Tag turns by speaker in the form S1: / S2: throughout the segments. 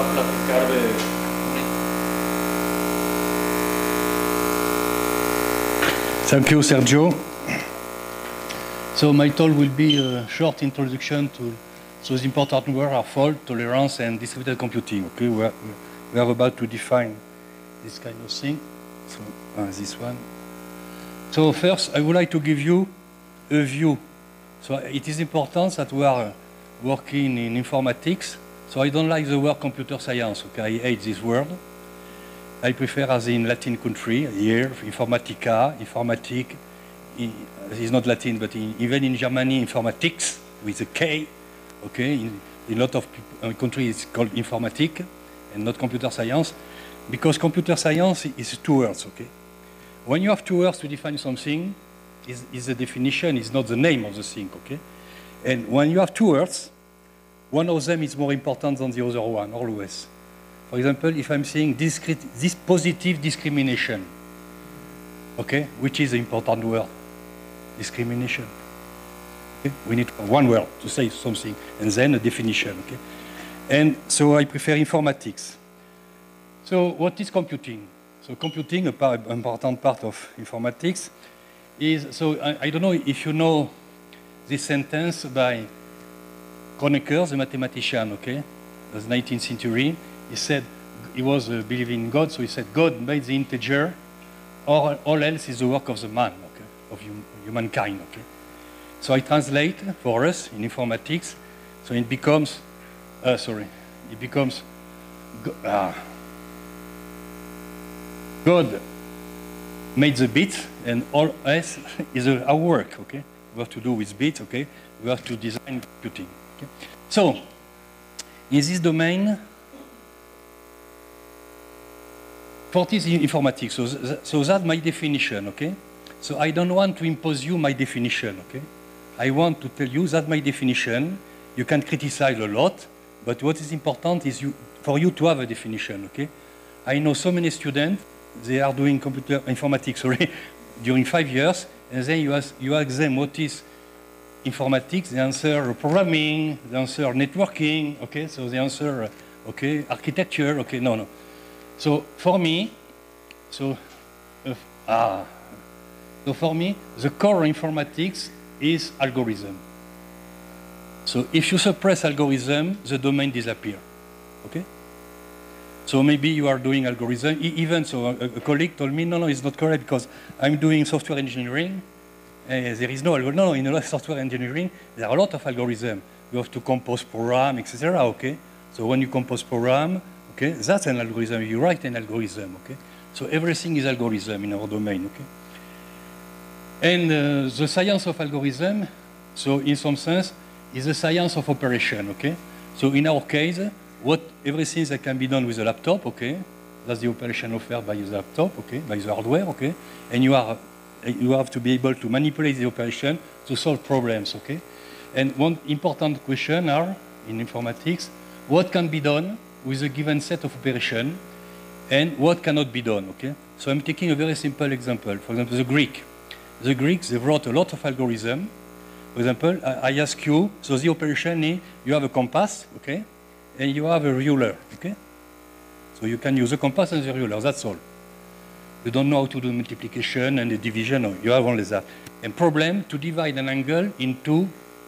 S1: platicar de...
S2: Thank you, Sergio. So my talk will be a short introduction to those important words are fault, tolerance, and distributed computing. Okay, we are about to define this kind of thing. So this one. So first, I would like to give you a view. So it is important that we are working in informatics. So I don't like the word computer science. Okay, I hate this word. I prefer as in Latin country, here, informatica, informatic, it's not Latin, but even in Germany, informatics, with a K, okay? In a lot of countries, it's called informatic, and not computer science, because computer science is 2 words, okay? When you have 2 words to define something, is the definition, is not the name of the thing, okay? And when you have 2 words, one of them is more important than the other one, always. For example, if I'm saying this positive discrimination, okay, which is the important word, discrimination. Okay? We need one word to say something, and then a definition, okay? And so I prefer informatics. So what is computing? So computing, an important part of informatics, is, so I don't know if you know this sentence by Kronecker, the mathematician, okay, the 19th century. He said, he was believing in God, so he said, God made the integer, or all else is the work of the man, okay, of humankind, okay. So I translate for us in informatics, so it becomes, God made the bit, and all else is our work, okay. We have to do with bits, okay. We have to design computing, okay. So, in this domain, what is informatics? So that's my definition, okay? So I don't want to impose you my definition, okay? I want to tell you that my definition, you can criticize a lot, but what is important is for you to have a definition, okay? I know so many students, they are doing computer informatics, sorry, during 5 years, and then you ask them what is informatics, they answer programming, they answer networking, okay? So they answer, okay, architecture, okay, no. So for me, the core informatics is algorithm. So if you suppress algorithm, the domain disappears. Okay? So maybe you are doing algorithm. Even so, a colleague told me, no, it's not correct because I'm doing software engineering. There is no algorithm. No, in a lot of software engineering, there are a lot of algorithms. You have to compose program, etc. Okay? So when you compose program, okay, that's an algorithm. You write an algorithm, okay? So everything is algorithm in our domain, okay? And the science of algorithm, so in some sense, is the science of operation, okay? So in our case, everything that can be done with a laptop, okay? That's the operation offered by the laptop, okay? By the hardware, okay? And you have to be able to manipulate the operation to solve problems, okay? And one important question are, in informatics, what can be done with a given set of operation, and what cannot be done, okay? So I'm taking a very simple example. For example, the Greeks, they wrote a lot of algorithm. For example, I ask you, so the operation is, you have a compass, okay? And you have a ruler, okay? So you can use a compass and the ruler, that's all. You don't know how to do multiplication and the division, no, you have only that. And problem, to divide an angle in two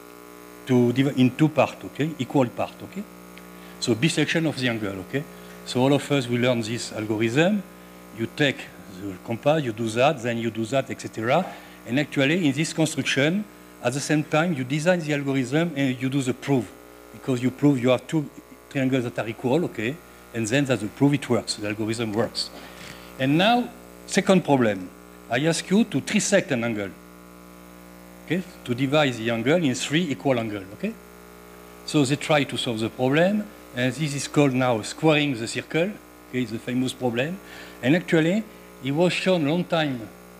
S2: parts, okay? Equal part, okay? So bisection of the angle, okay? So all of us will learn this algorithm. You take the compass, you do that, then you do that, etc. And actually, in this construction, at the same time, you design the algorithm and you do the proof. Because you prove you have 2 triangles that are equal, okay? And then that's the proof it works, the algorithm works. And now, second problem. I ask you to trisect an angle, okay? To divide the angle in 3 equal angles, okay? So they try to solve the problem. And this is called now squaring the circle. Okay, it's a famous problem. And actually, it was shown a long time.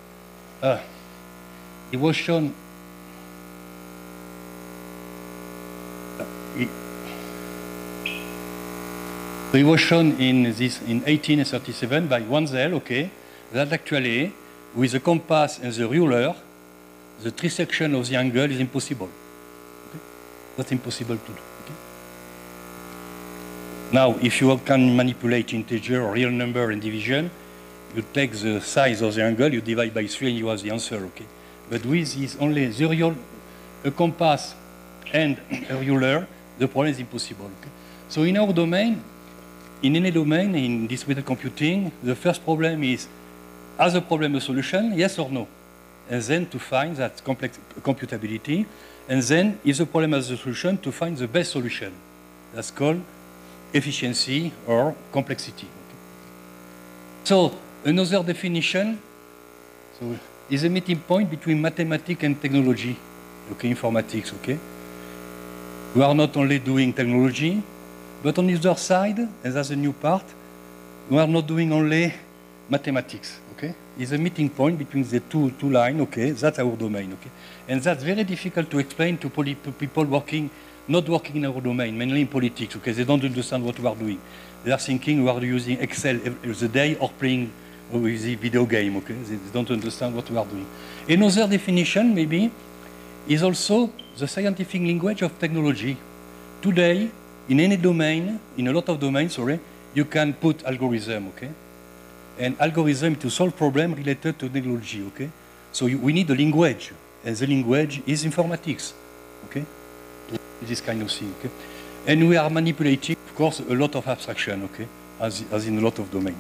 S2: It was shown. It was shown in 1837 by Wenzel. Okay, that actually, with the compass and the ruler, the trisection of the angle is impossible. Okay? That's impossible to do. Okay? Now, if you can manipulate integer or real number and division, you take the size of the angle, you divide by 3, and you have the answer, okay? But with this only the real, a compass and a ruler, the problem is impossible, okay? So in our domain, in any domain, in distributed computing, the first problem is, has the problem a solution, yes or no? And then to find that complex computability, and then is the problem has a solution to find the best solution. That's called efficiency or complexity. Okay. So another definition is a meeting point between mathematics and technology, okay, informatics, okay? We are not only doing technology, but on the other side, and that's a new part, we are not doing only mathematics, okay? It's a meeting point between the two lines, okay? That's our domain, okay? And that's very difficult to explain to people not working in our domain, mainly in politics, okay? They don't understand what we are doing. They are thinking we are using Excel every day or playing with the video game, okay? They don't understand what we are doing. Another definition, maybe, is also the scientific language of technology. Today, in any domain, in a lot of domains, sorry, you can put algorithm, okay? And algorithm to solve problems related to technology, okay? So we need a language, and the language is informatics, okay? This kind of thing, okay? And we are manipulating, of course, a lot of abstraction, okay? As in a lot of domains.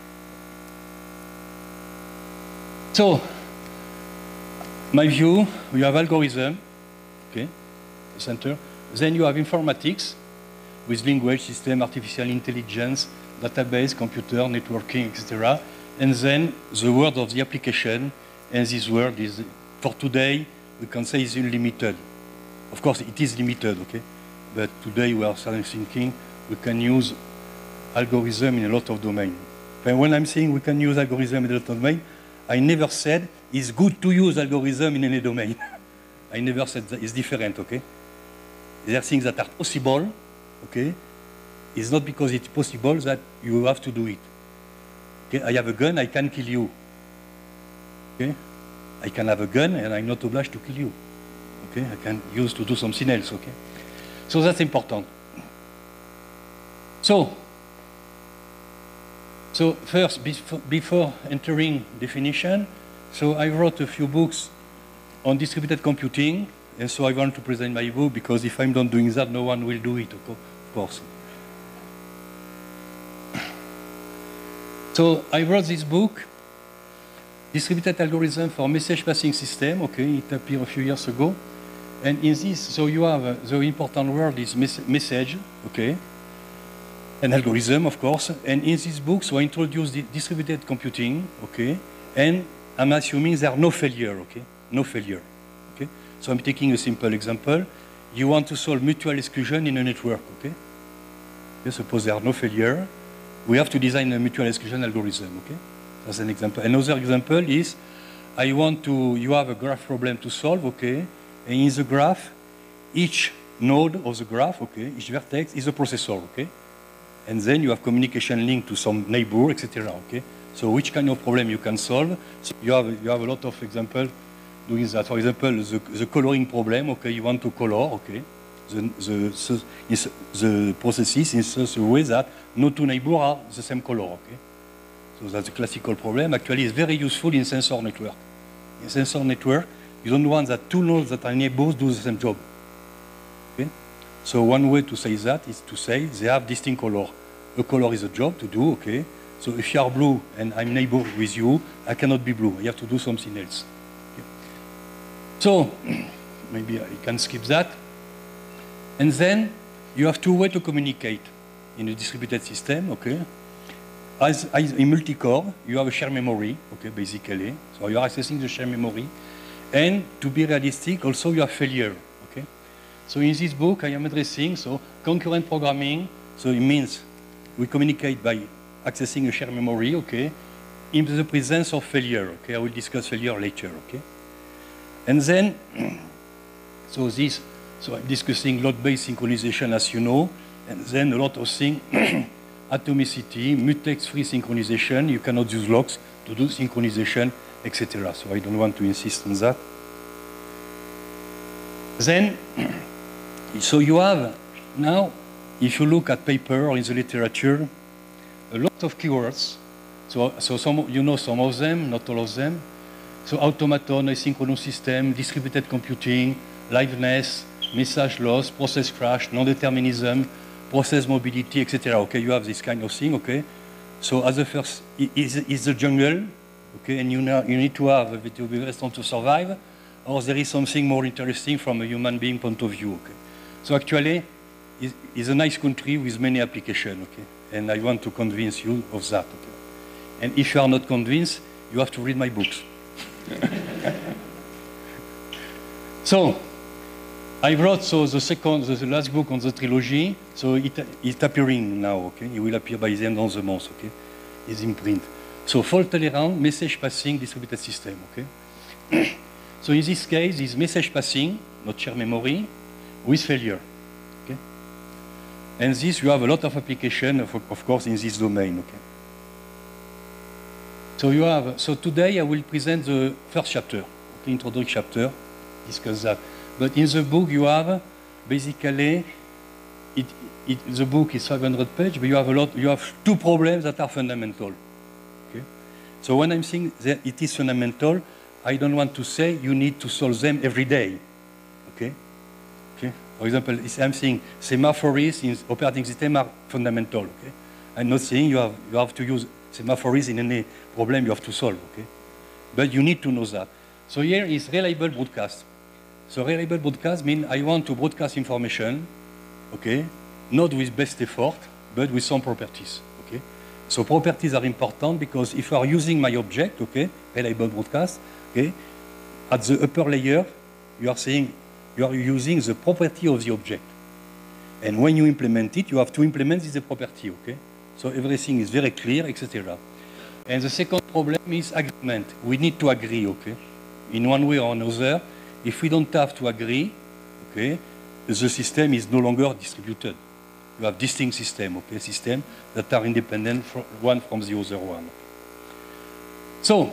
S2: So, my view, you have algorithm, okay, the center. Then you have informatics with language, system, artificial intelligence, database, computer, networking, etc. And then the world of the application, and this world is, for today, we can say is unlimited. Of course, it is limited, okay? But today we are starting thinking we can use algorithm in a lot of domains. But when I'm saying we can use algorithm in a lot of domains, I never said it's good to use algorithm in any domain. I never said that. It's different, okay? There are things that are possible, okay? It's not because it's possible that you have to do it. Okay? I have a gun, I can kill you. Okay? I can have a gun and I'm not obliged to kill you. Okay? I can use to do something else, okay? So that's important. So first, before entering definition, so I wrote a few books on distributed computing, and so I want to present my book because if I'm not doing that, no one will do it, of course. So I wrote this book, Distributed Algorithm for Message Passing System, okay, it appeared a few years ago. And in this, so you have the important word is message, okay, and algorithm, of course. And in this book, so I introduce the distributed computing, okay, and I'm assuming there are no failure, okay, no failure, okay. So I'm taking a simple example. You want to solve mutual exclusion in a network, okay. Suppose there are no failure. We have to design a mutual exclusion algorithm, okay. That's an example. Another example is, you have a graph problem to solve, okay, and in the graph, each node of the graph, okay, each vertex is a processor, okay? And then you have communication link to some neighbor, etc., okay? So which kind of problem you can solve? So you have a lot of examples doing that. For example, the coloring problem, okay, you want to color, okay? The processes in such a way that no two neighbors are the same color, okay? So that's a classical problem. Actually, it's very useful in sensor network. In sensor network, you don't want that two nodes that are neighbors do the same job. Okay? So one way to say that is to say they have distinct color. A color is a job to do, okay? So if you are blue and I'm neighbor with you, I cannot be blue. I have to do something else. Okay? So maybe I can skip that. And then you have two ways to communicate in a distributed system, okay? As in multi-core, you have a shared memory, okay, basically. So you are accessing the shared memory. And to be realistic, also you have failure, okay? So in this book, I am addressing, so concurrent programming, so it means we communicate by accessing a shared memory, okay, in the presence of failure, okay? I will discuss failure later, okay? And then, so I'm discussing lot-based synchronization, as you know, and then a lot of things, atomicity, mutex-free synchronization, you cannot use locks to do synchronization, etc. So I don't want to insist on that. Then, so you have now, if you look at paper or in the literature, a lot of keywords. So some, you know some of them, not all of them. So automaton, asynchronous system, distributed computing, liveness, message loss, process crash, non-determinism, process mobility, etc. Okay, you have this kind of thing. Okay, so as the first is the jungle. Okay, and you need to have to be very strong to survive, or there is something more interesting from a human being point of view. Okay, so actually, it's a nice country with many applications. Okay, and I want to convince you of that. Okay, and if you are not convinced, you have to read my books. So, I wrote the last book on the trilogy. So it's appearing now. Okay, it will appear by the end of the month. Okay, it's in print. So fault tolerant, message passing, distributed system. Okay. So in this case, it's message passing, not shared memory, with failure. Okay. And this you have a lot of application, of course, in this domain. Okay. So today I will present the first chapter, okay, introductory chapter, discuss that. But in the book you have basically, the book is 500 pages, but you have two problems that are fundamental. Okay? So when I'm saying that it is fundamental, I don't want to say you need to solve them every day. Okay? Okay? For example, I'm saying semaphores in operating system are fundamental. Okay? I'm not saying you have to use semaphores in any problem you have to solve, okay? But you need to know that. So here is reliable broadcast. So reliable broadcast means I want to broadcast information, okay? Not with best effort, but with some properties, okay? So properties are important because if you are using my object, okay, reliable broadcast, okay, at the upper layer, you are saying you are using the property of the object. And when you implement it, you have to implement this property, okay? So everything is very clear, etc. And the second problem is agreement. We need to agree, okay? In one way or another. If we don't have to agree, okay, the system is no longer distributed. You have distinct systems, okay? Systems that are independent one from the other one. So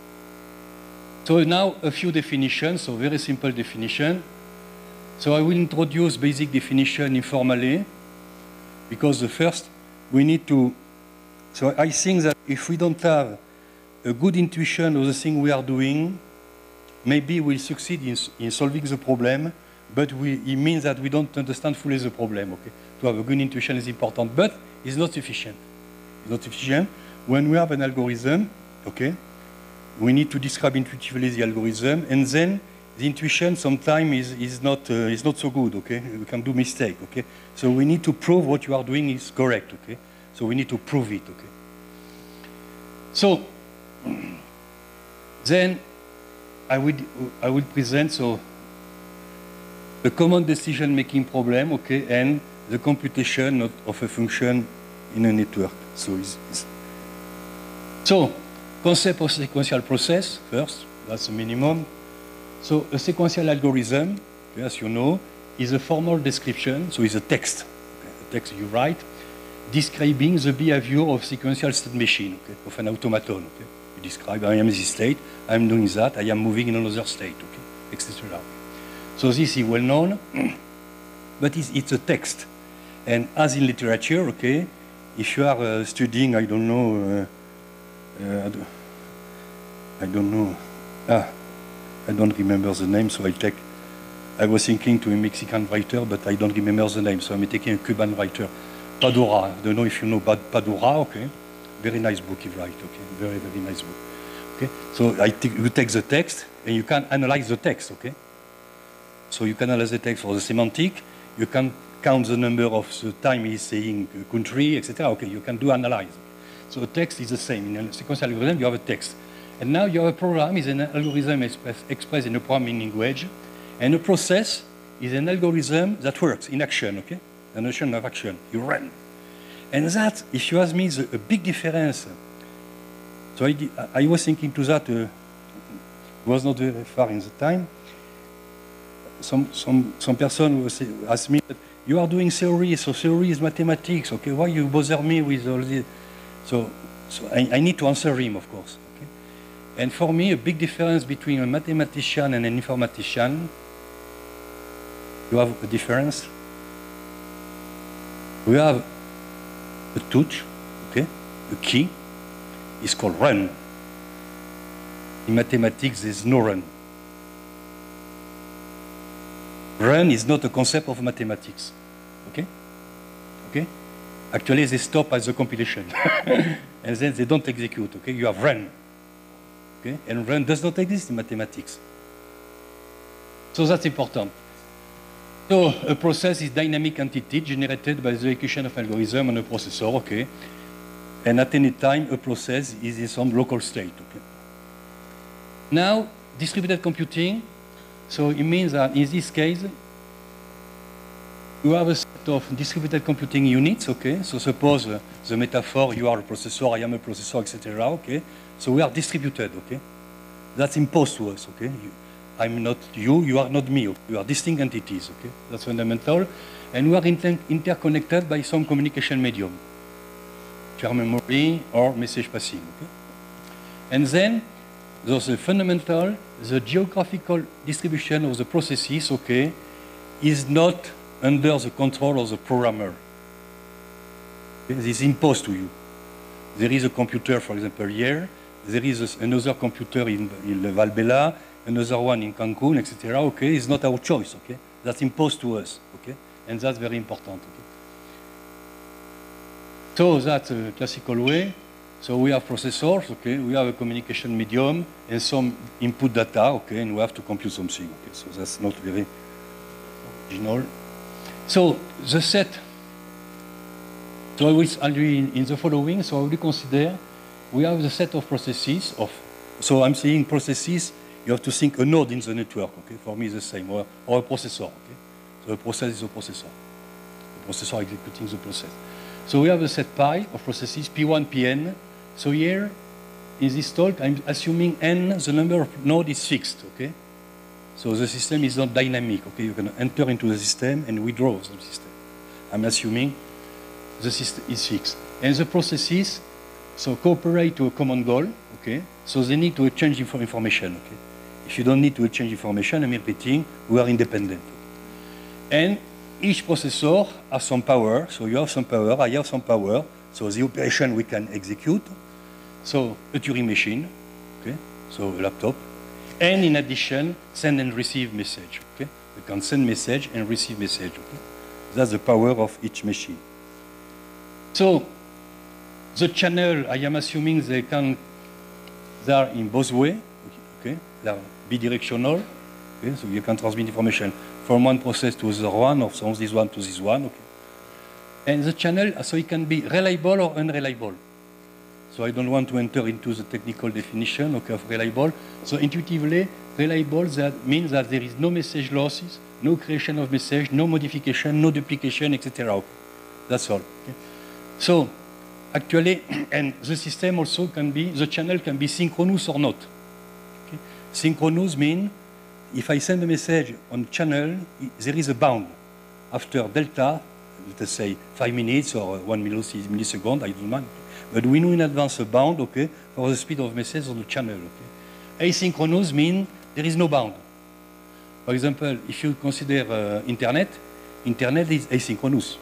S2: now a few definitions, so very simple definition. So I will introduce basic definition informally, because the first, we need to, so I think that if we don't have a good intuition of the thing we are doing, maybe we'll succeed in solving the problem, but it means that we don't understand fully the problem, okay? To have a good intuition is important, but it's not sufficient. It's not sufficient. When we have an algorithm, okay, we need to describe intuitively the algorithm, and then the intuition sometimes is not so good, okay? We can do mistake, okay? So we need to prove what you are doing is correct, okay? So we need to prove it, okay? So then I would present the common decision-making problem, okay, and the computation of a function in a network. So concept of sequential process first. That's the minimum. So a sequential algorithm, as you know, is a formal description, so it's a text, okay, a text you write, describing the behavior of sequential state machine, okay, of an automaton. Okay. You describe, I am this state, I am doing that, I am moving in another state, okay, etc. So this is well known, but it's a text. And as in literature, okay, if you are studying, I don't know, I don't remember the name, so I was thinking to a Mexican writer, but I don't remember the name, so I'm taking a Cuban writer. Padura, I don't know if you know Padura, okay? Very nice book he writes, okay? Very, very nice book, okay? So you take the text, and you can analyze the text, okay? So you can analyze the text for the semantic, you can count the number of the time he's saying country, etc. Okay, you can do analyze. So a text is the same. In a sequential algorithm, you have a text. And now you have a program is an algorithm expressed in a programming language, and a process is an algorithm that works in action, okay? The notion of action, you run. And that, if you ask me, is a big difference. So I was thinking to that, it was not very far in the time. Some person asked me, you are doing theory, so theory is mathematics, okay? Why you bother me with all this? So I need to answer him, of course. Okay? And for me, a big difference between a mathematician and an informatician, you have a difference? we have a touch, okay, a key, is called run. In mathematics, there's no run. Run is not a concept of mathematics, okay? Okay? Actually, they stop at the compilation, and then they don't execute, okay? You have run, okay? And run does not exist in mathematics. So that's important. So a process is dynamic entity generated by the execution of algorithm on a processor, okay? And at any time, a process is in some local state, okay? Now, distributed computing, so it means that in this case, you have a set of distributed computing units, okay? So suppose the metaphor, you are a processor, I am a processor, etc., okay? So we are distributed, okay? That's imposed to us, okay? I'm not you, you are not me, okay? You are distinct entities, okay? That's fundamental. And we are interconnected by some communication medium, share memory or message passing, okay? And then, there's a fundamental, the geographical distribution of the processes, okay, is not under the control of the programmer. Okay? This is imposed to you. There is a computer, for example, here. There is another computer in Valbella, another one in Cancun, etc. Okay, it's not our choice. Okay, that's imposed to us. Okay, and that's very important. Okay. So that's a classical way. So we have processors. Okay, we have a communication medium and some input data. Okay, and we have to compute something. Okay, so that's not very original. So the set. So I'll do in the following. So I will consider we have the set of processes of. So I'm saying processes. You have to think a node in the network. Okay, for me it's the same, or a processor. Okay, so a process is a processor. The processor executing the process. So we have a set pi of processes P1, Pn. So here in this talk, I'm assuming n, the number of nodes is fixed. Okay, so the system is not dynamic. Okay, you can enter into the system and withdraw from the system. I'm assuming the system is fixed, and the processes so cooperate to a common goal. Okay, so they need to exchange information. Okay, if you don't need to exchange information, I'm repeating, we are independent. And each processor has some power. So you have some power, I have some power. So the operation we can execute. So a Turing machine, okay, so a laptop. And in addition, send and receive message. Okay, we can send message and receive message. Okay, that's the power of each machine. So the channel, I am assuming they are in both ways. Okay, they are bidirectional. Okay, so you can transmit information from one process to the other one, or from this one to this one. Okay, and the channel, so it can be reliable or unreliable. So I don't want to enter into the technical definition, okay, of reliable. So intuitively, reliable, that means that there is no message losses, no creation of message, no modification, no duplication, etc. Okay. That's all. Okay. So actually, and the system also can be, the channel can be synchronous or not. Okay. Synchronous means if I send a message on channel, there is a bound. After delta, let us say 5 minutes or 1 millisecond, I don't mind. But we know in advance a bound, okay, for the speed of message on the channel. Okay. Asynchronous means there is no bound. For example, if you consider Internet is asynchronous.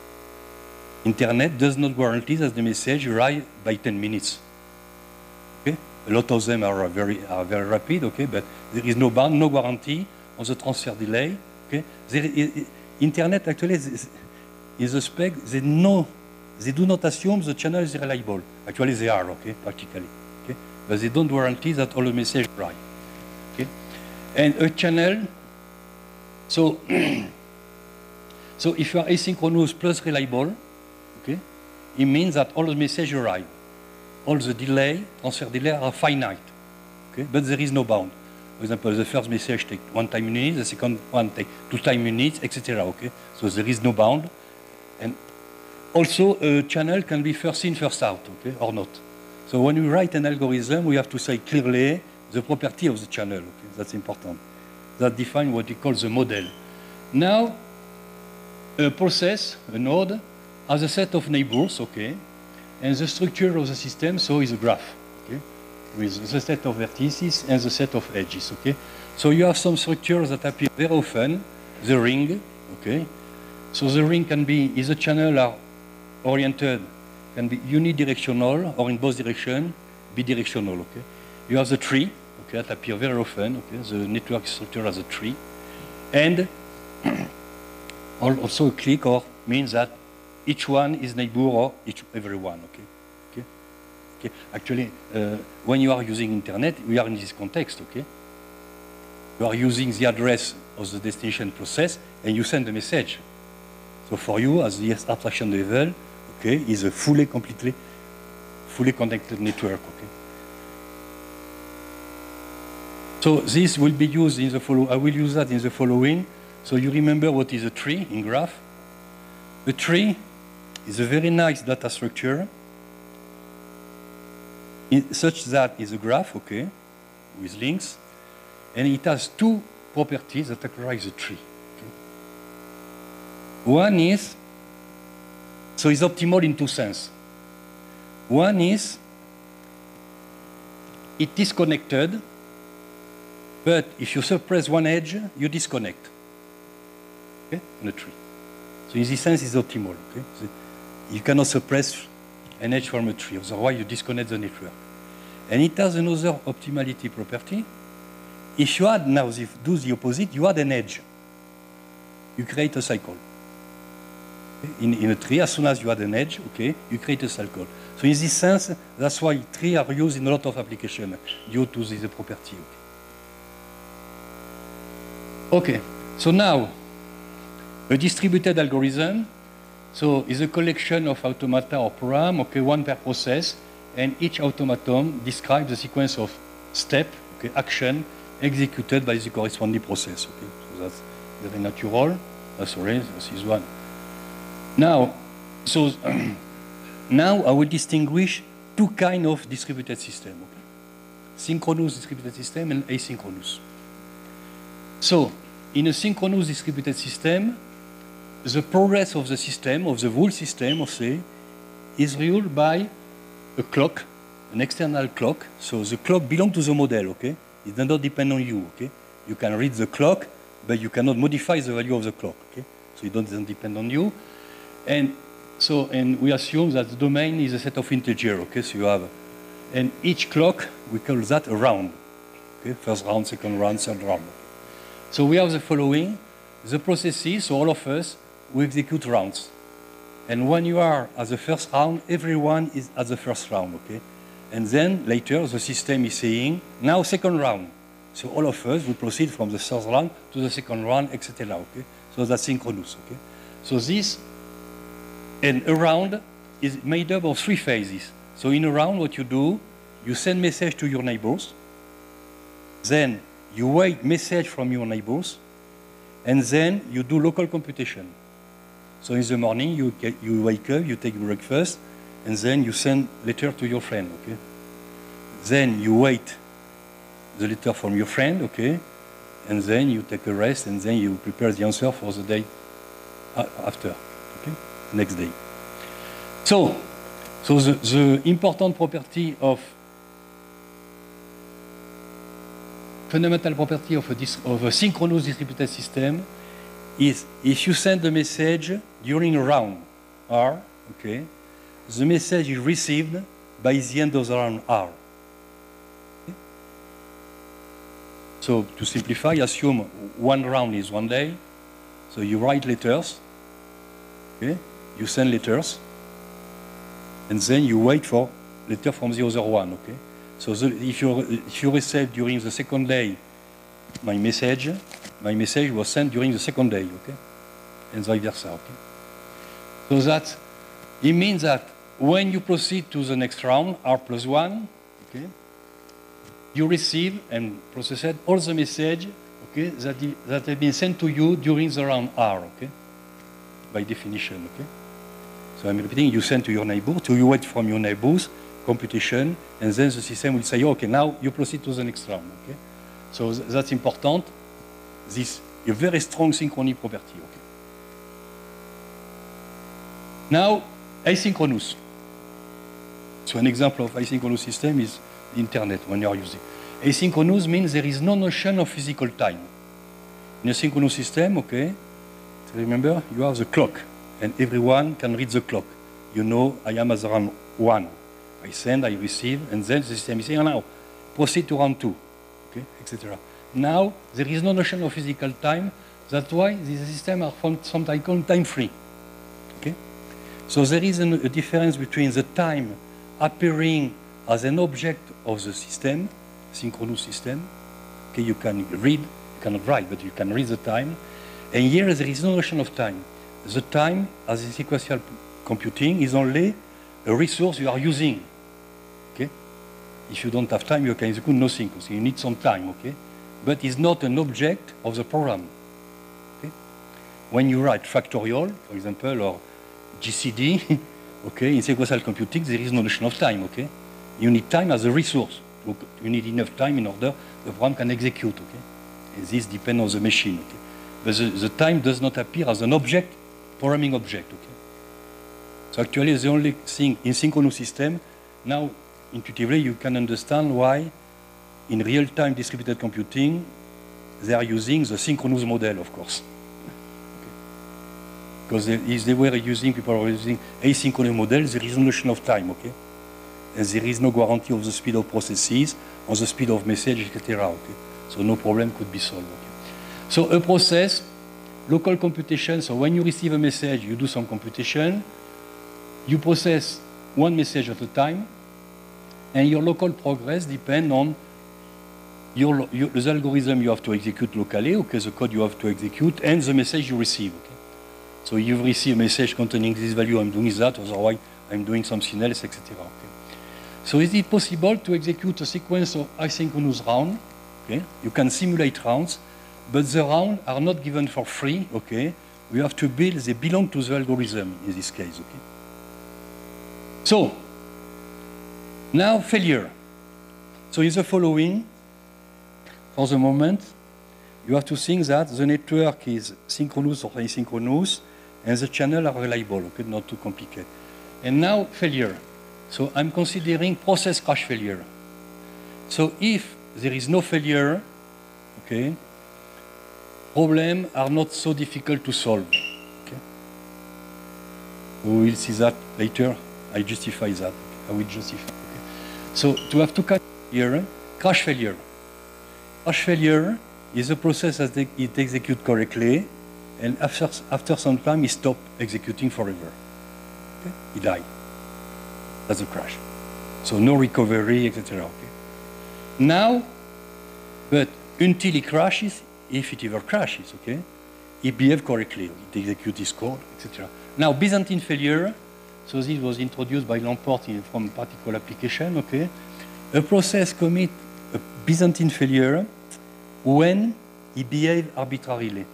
S2: Internet does not guarantee that the message arrives by 10 minutes. Okay? A lot of them are very rapid, okay, but there is no bound, no guarantee on the transfer delay. Okay? Internet actually is the spec, they do not assume the channel is reliable. Actually, they are, okay, practically. Okay? But they don't guarantee that all the messages arrive. Okay? And a channel, so, so if you are asynchronous plus reliable, okay, it means that all the messages arrive. All the delay, transfer delay are finite. Okay? But there is no bound. For example, the first message takes 1 time unit, the second one takes 2 time units, etc. Okay? So there is no bound. And also, a channel can be first in, first out, okay, or not. So when we write an algorithm, we have to say clearly the property of the channel. Okay? That's important. That defines what we call the model. Now, a process, a node, has a set of neighbors, okay, and the structure of the system, so is a graph, okay, with the set of vertices and the set of edges, okay. So you have some structures that appear very often, the ring, okay. So the ring can be, if the channel are oriented, can be unidirectional or in both directions, bidirectional, okay? You have the tree, okay, that appear very often, okay? The network structure as a tree. And also a clique or means that each one is neighbor or everyone, okay? Okay. Actually, when you are using internet, we are in this context, okay? You are using the address of the destination process and you send a message. So for you, as the abstraction level, okay, is a fully connected network, okay? So this will be used in the following. I will use that in the following. So you remember what is a tree in graph? A tree is a very nice data structure such that is a graph, okay, with links, and it has two properties that characterize the tree. Okay? One is, so it's optimal in two senses. One is, it is connected, but if you suppress one edge, you disconnect, okay, in a tree. So in this sense, it's optimal, okay? So you cannot suppress an edge from a tree, otherwise you disconnect the network. And it has another optimality property. If you add now, do the opposite, you add an edge. You create a cycle. Okay? In a tree, as soon as you add an edge, okay, you create a cycle. So in this sense, that's why trees are used in a lot of applications due to this property. Okay, so now, a distributed algorithm, so is a collection of automata or program, okay, one per process, and each automaton describes the sequence of step, okay, action, executed by the corresponding process. Okay, so that's very natural. Sorry, this is one. Now, so now I will distinguish two kinds of distributed system. Okay? Synchronous distributed system and asynchronous. So, in a synchronous distributed system, the progress of the system, of the whole system, say, is ruled by a clock, an external clock. So the clock belongs to the model, okay? It does not depend on you, okay? You can read the clock, but you cannot modify the value of the clock, okay? So it doesn't depend on you. And so, and we assume that the domain is a set of integers, okay? So you have, and each clock, we call that a round, okay? First round, second round, third round. So we have the following. The processes, so all of us, we execute rounds. And when you are at the first round, everyone is at the first round, okay? And then later, the system is saying, now second round. So all of us, we proceed from the first round to the second round, etc., okay? So that's synchronous, okay? So this, and a round is made up of three phases. So in a round, what you do, you send message to your neighbors, then you wait message from your neighbors, and then you do local computation. So in the morning, you wake up, you take breakfast, and then you send letter to your friend, okay? Then you wait the letter from your friend, okay? And then you take a rest, and then you prepare the answer for the day after, okay? Next day. So the important property of fundamental property of a synchronous distributed system is if you send a message during a round R, okay, the message is received by the end of the round R. Okay? So to simplify, assume one round is one day. So you write letters, okay, you send letters, and then you wait for letter from the other one, okay? So if you receive during the second day my message was sent during the second day, okay? And vice versa, okay? So that, it means that when you proceed to the next round, R+1, okay, you receive and process all the message, okay, that have been sent to you during the round R, okay? By definition, okay? So I'm repeating, you send to your neighbor, you wait from your neighbors, computation, and then the system will say, okay, now you proceed to the next round, okay? So that's important. This is a very strong synchrony property, okay? Now, asynchronous. So an example of asynchronous system is the internet when you are using. Asynchronous means there is no notion of physical time. In a synchronous system, okay, remember, you have the clock, and everyone can read the clock. You know, I am at round 1. I send, I receive, and then the system is saying, now, proceed to round 2, okay, etc. Now, there is no notion of physical time. That's why these systems are sometimes called time-free. Okay? So there is a difference between the time appearing as an object of the system, synchronous system. Okay, you can read, you cannot write, but you can read the time. And here there is no notion of time. The time, as in sequential computing, is only a resource you are using. Okay? If you don't have time, you can execute nothing, because you need some time, okay? But it's not an object of the program. Okay? When you write factorial, for example, or GCD, okay, in sequential computing, there is no notion of time, okay? You need time as a resource. You need enough time in order the program can execute, okay? And this depends on the machine, okay? But the time does not appear as an object, programming object, okay? So actually, the only thing in synchronous system, now intuitively you can understand why in real-time distributed computing, they are using the synchronous model, of course. Because if they were using, people are using asynchronous model, there is no notion of time, okay? And there is no guarantee of the speed of processes, or the speed of message, etc. Okay? So no problem could be solved. Okay? So a process, local computation, so when you receive a message, you do some computation, you process one message at a time, and your local progress depends on the algorithm you have to execute locally, okay, the code you have to execute, and the message you receive. Okay? So you receive a message containing this value, I'm doing that, otherwise I'm doing something else, etc. Okay? So is it possible to execute a sequence of asynchronous rounds? Okay? You can simulate rounds, but the rounds are not given for free. Okay? We have to build, they belong to the algorithm in this case. Okay? So, now failure. So in the following, for the moment, you have to think that the network is synchronous or asynchronous, and the channels are reliable, okay, not too complicated. And now failure. So I'm considering process crash failure. So if there is no failure, okay, problems are not so difficult to solve. Okay? We will see that later. I justify that. I will justify. Okay? So to have two kinds of failure, crash failure. Crash failure is a process that it executes correctly, and after some time, it stops executing forever. Okay? It dies. That's a crash. So no recovery, etc. Okay? Now, but until it crashes, if it ever crashes, okay, it behaves correctly. It executes its code, etc. Now, Byzantine failure. So this was introduced by Lamport from particle application. Okay, a process commits a Byzantine failure when it behaves arbitrarily.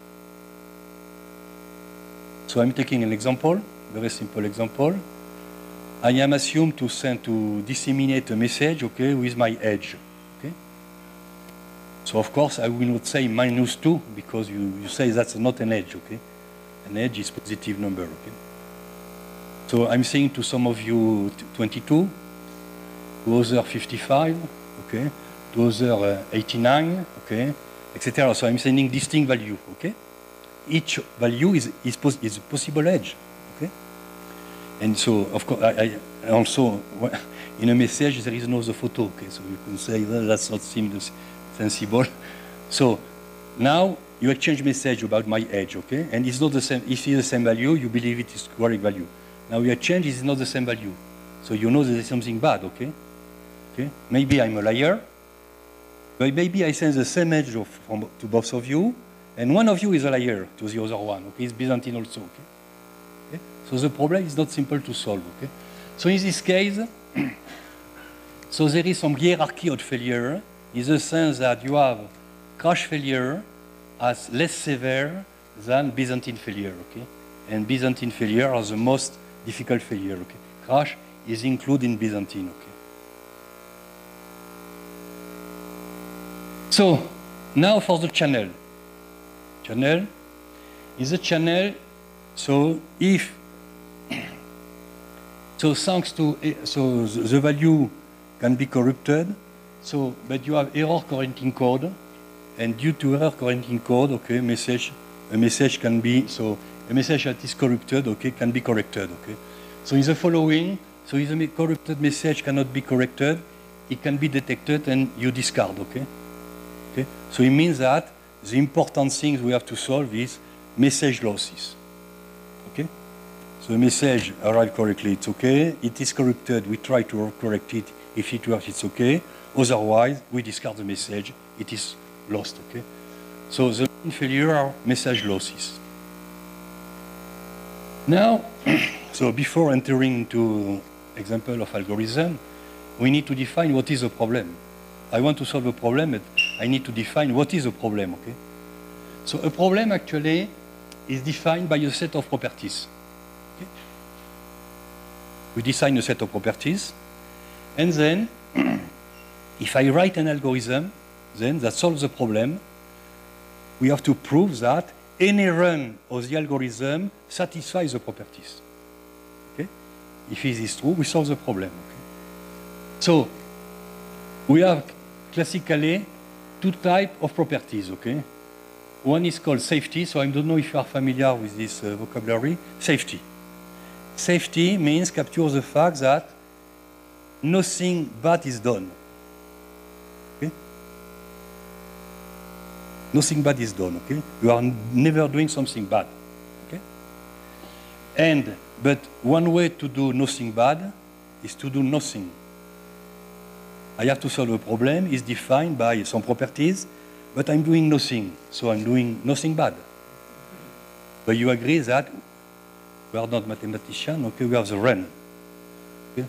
S2: So I'm taking an example, very simple example. I am assumed to disseminate a message, okay, with my edge. Okay. So of course I will not say -2 because you say that's not an edge. Okay, an edge is positive number. Okay. So I'm saying to some of you 22, to others 55, okay, to others 89, okay, etc. So I'm sending distinct value, okay. Each value is a possible edge, okay. And so of course I also in a message there is no the photo, okay. So you can say well, that's not seems sensible. So now you exchange message about my edge, okay, and it's not the same. If it's the same value, you believe it is correct value. Now your change is not the same value. So you know there is something bad, okay? Okay? Maybe I'm a liar, but maybe I send the same edge to both of you, and one of you is a liar to the other one, okay? It's Byzantine also, okay? Okay? So the problem is not simple to solve, okay? So in this case, so there is some hierarchy of failure, in the sense that you have crash failure as less severe than Byzantine failure, okay? And Byzantine failure are the most difficult failure, okay? Crash is included in Byzantine, okay? So, now for the channel. Channel is a channel, so if, so thanks to, so the value can be corrupted, so, but you have error correcting code, and due to error correcting code, okay, a message can be, so a message that is corrupted, okay, can be corrected, okay. So in the following, so if the corrupted message cannot be corrected, it can be detected and you discard, okay? Okay? So it means that the important things we have to solve is message losses, okay? So the message arrived correctly, it's okay. It is corrupted, we try to correct it. If it works, it's okay. Otherwise, we discard the message, it is lost, okay? So the main failure are message losses. Now, so before entering into example of algorithm, we need to define what is the problem. I want to solve a problem, but I need to define what is the problem, okay? So a problem actually is defined by a set of properties. Okay? We define a set of properties, and then if I write an algorithm, then that solves the problem, we have to prove that any run of the algorithm satisfies the properties. Okay? If it is true, we solve the problem. Okay? So we have classically two types of properties. Okay? One is called safety. So I don't know if you are familiar with this vocabulary. Safety. Safety means captures the fact that nothing bad is done. Okay? Nothing bad is done, okay? You are never doing something bad, okay? But one way to do nothing bad is to do nothing. I have to solve a problem, is defined by some properties, but I'm doing nothing, so I'm doing nothing bad. But you agree that we are not mathematicians, okay? We have the run, okay?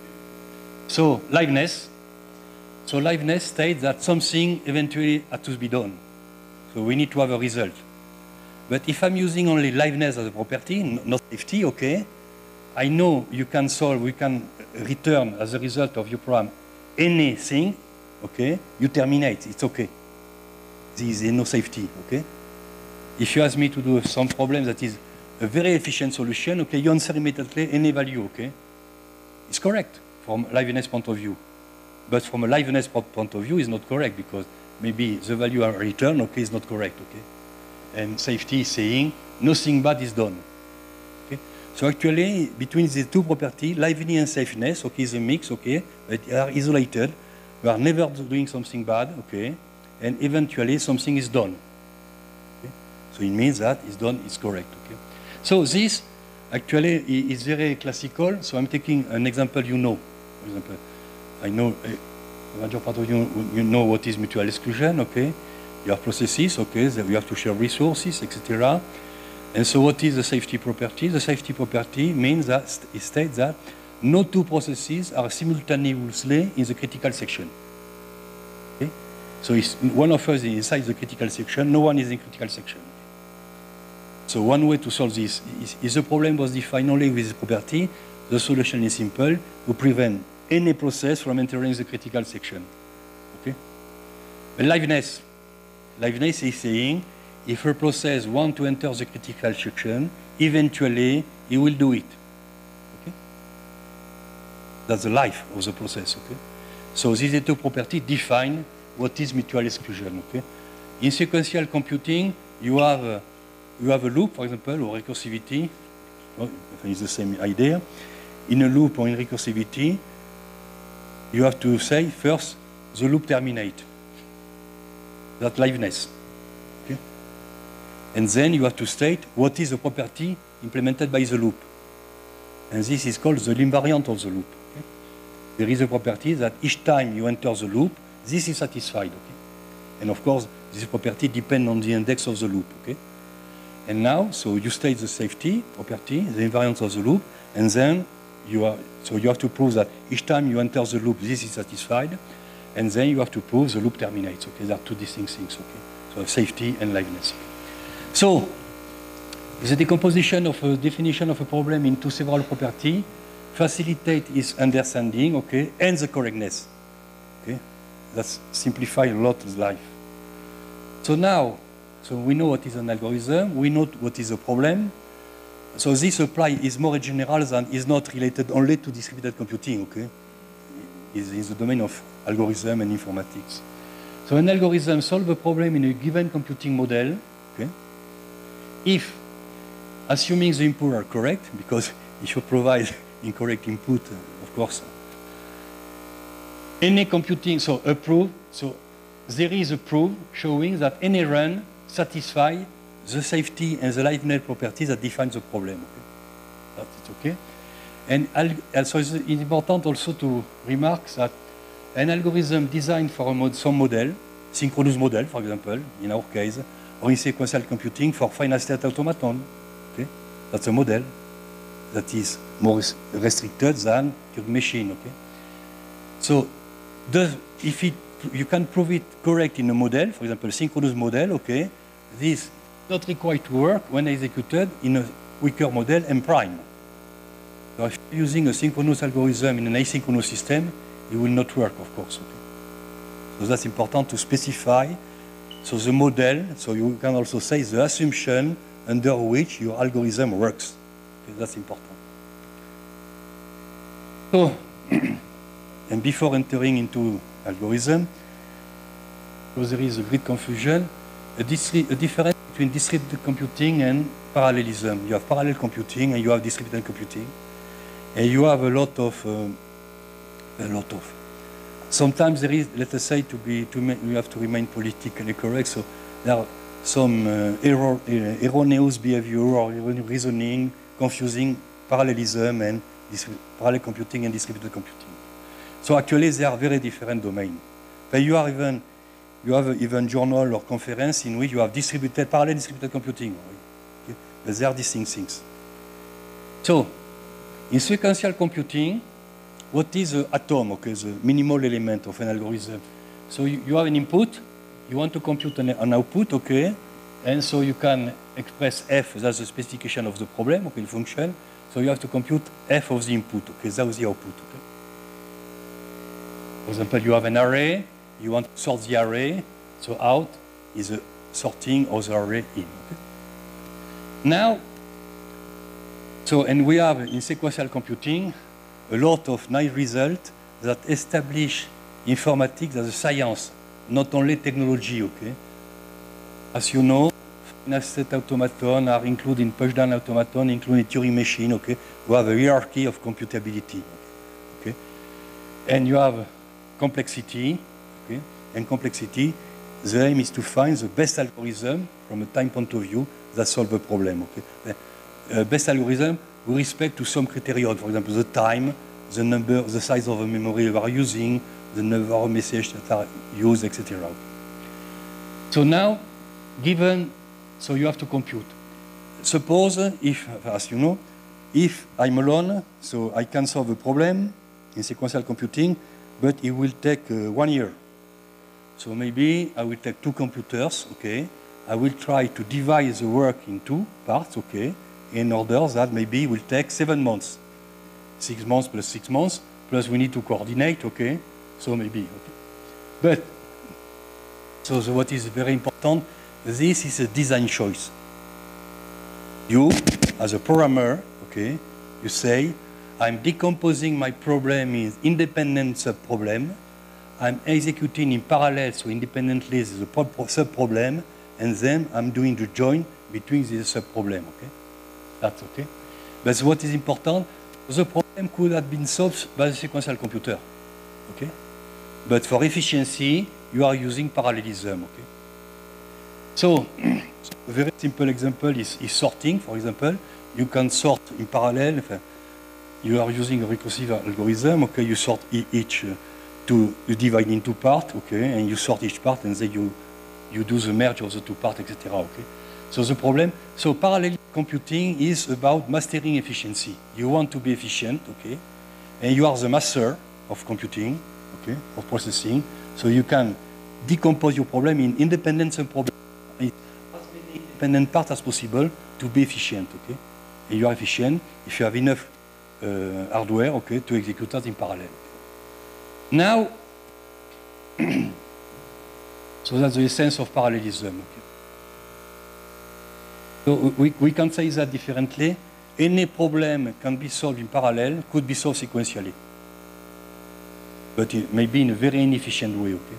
S2: So liveness. So liveness states that something eventually has to be done. So we need to have a result. But if I'm using only liveness as a property, not safety, okay, I know you can solve, we can return as a result of your program anything, okay, you terminate, it's okay. There is no safety, okay? If you ask me to do some problem that is a very efficient solution, okay, you answer immediately any value, okay? It's correct from liveness point of view. But from a liveness point of view, it's not correct because maybe the value I return, okay, is not correct, okay? And safety is saying nothing bad is done, okay? So actually, between these two properties, liveness and safeness, okay, is a mix, okay, but they are isolated. We are never doing something bad, okay? And eventually something is done, okay? So it means that it's done, it's correct, okay? So this actually is very classical. So I'm taking an example you know. For example, I know the major part of you know what is mutual exclusion, okay? You have processes, okay, that we have to share resources, etc. And so what is the safety property? The safety property means that it states that no two processes are simultaneously in the critical section. Okay? So one of us is inside the critical section, no one is in critical section. So one way to solve this is if the problem was defined only with this property, the solution is simple, to prevent any process from entering the critical section. Okay? But liveness. Liveness is saying if a process wants to enter the critical section, eventually it will do it. Okay? That's the life of the process. Okay? So these two properties define what is mutual exclusion. Okay? In sequential computing, you have a loop, for example, or recursivity. It's the same idea. In a loop or in recursivity, you have to say first the loop terminate. That liveness. Okay? And then you have to state what is the property implemented by the loop. And this is called the invariant of the loop. Okay? There is a property that each time you enter the loop, this is satisfied. Okay? And of course, this property depends on the index of the loop. Okay? And now, so you state the safety property, the invariance of the loop, and then you have to prove that each time you enter the loop, this is satisfied, and then you have to prove the loop terminates. Okay, there are two distinct things. Okay, so safety and liveness. So the decomposition of a definition of a problem into several properties facilitate its understanding. Okay, and the correctness. Okay, that's simplify a lot of life. So now, so we know what is an algorithm. We know what is a problem. So this apply is more general than is not related only to distributed computing, okay? It's in the domain of algorithm and informatics. So an algorithm solves a problem in a given computing model, okay? If assuming the input are correct, because if you provide incorrect input, of course, any computing, so a proof, so there is a proof showing that any run satisfies the safety and the liveness properties that define the problem. Okay? That's okay. And also it's important also to remark that an algorithm designed for some model, synchronous model, for example, in our case, or in sequential computing for final state automaton. Okay? That's a model that is more restricted than Turing machine. Okay? So, if you can prove it correct in a model, for example, synchronous model, okay, this not required to work when executed in a weaker model M prime. So if you're using a synchronous algorithm in an asynchronous system, it will not work, of course. Okay? So that's important to specify. So the model, so you can also say the assumption under which your algorithm works. Okay, that's important. So, and before entering into algorithm, because there is a great confusion, a difference between distributed computing and parallelism. You have parallel computing and you have distributed computing. And you have a lot of. Sometimes there is, let us say, you have to remain politically correct. So there are some erroneous behavior or reasoning, confusing parallelism and parallel computing and distributed computing. So actually, they are very different domains. But you have even journal or conference in which you have parallel distributed computing. Okay? But they are distinct things. So, in sequential computing, what is the atom, okay, the minimal element of an algorithm? So you have an input, you want to compute an output, okay, and so you can express f, that's the specification of the problem, okay, the function. So you have to compute f of the input, okay, that's the output, okay. For example, you have an array, you want to sort the array, so out is a sorting of the array in. Okay? Now, and we have in sequential computing a lot of nice results that establish informatics as a science, not only technology, okay? As you know, final state automaton are included in pushdown automaton, including Turing machine, okay? We have a hierarchy of computability, okay? And you have complexity, okay? And complexity, the aim is to find the best algorithm from a time point of view that solve the problem, okay? Best algorithm with respect to some criterion, for example, the time, the number, the size of the memory you are using, the number of messages that are used, etc. So now, so you have to compute. Suppose if, as you know, if I'm alone, so I can solve a problem in sequential computing, but it will take 1 year. So maybe I will take 2 computers, okay? I will try to divide the work in 2 parts, okay? In order that maybe it will take 7 months. 6 months plus 6 months, plus we need to coordinate, okay? So maybe, okay. But, so what is very important, this is a design choice. You, as a programmer, okay, you say, I'm decomposing my problem in independent sub-problem. I'm executing in parallel, so independently, the sub-problem, and then I'm doing the join between the sub-problem, okay? That's okay. But what is important, the problem could have been solved by the sequential computer, okay? But for efficiency, you are using parallelism, okay? So, a very simple example is sorting, for example. You can sort in parallel. You are using a recursive algorithm, okay? You sort each, you divide in 2 parts, okay? And you sort each part, and then you do the merge of the 2 parts, etc., okay? So the problem, so parallel computing is about mastering efficiency. You want to be efficient, okay? And you are the master of computing, okay, of processing. So you can decompose your problem in independent sub-problems, as many independent parts as possible to be efficient, okay? And you are efficient if you have enough hardware, okay, to execute that in parallel. Now, so that's the essence of parallelism, okay? So we can say that differently. Any problem can be solved in parallel, could be solved sequentially. But it may be in a very inefficient way, okay?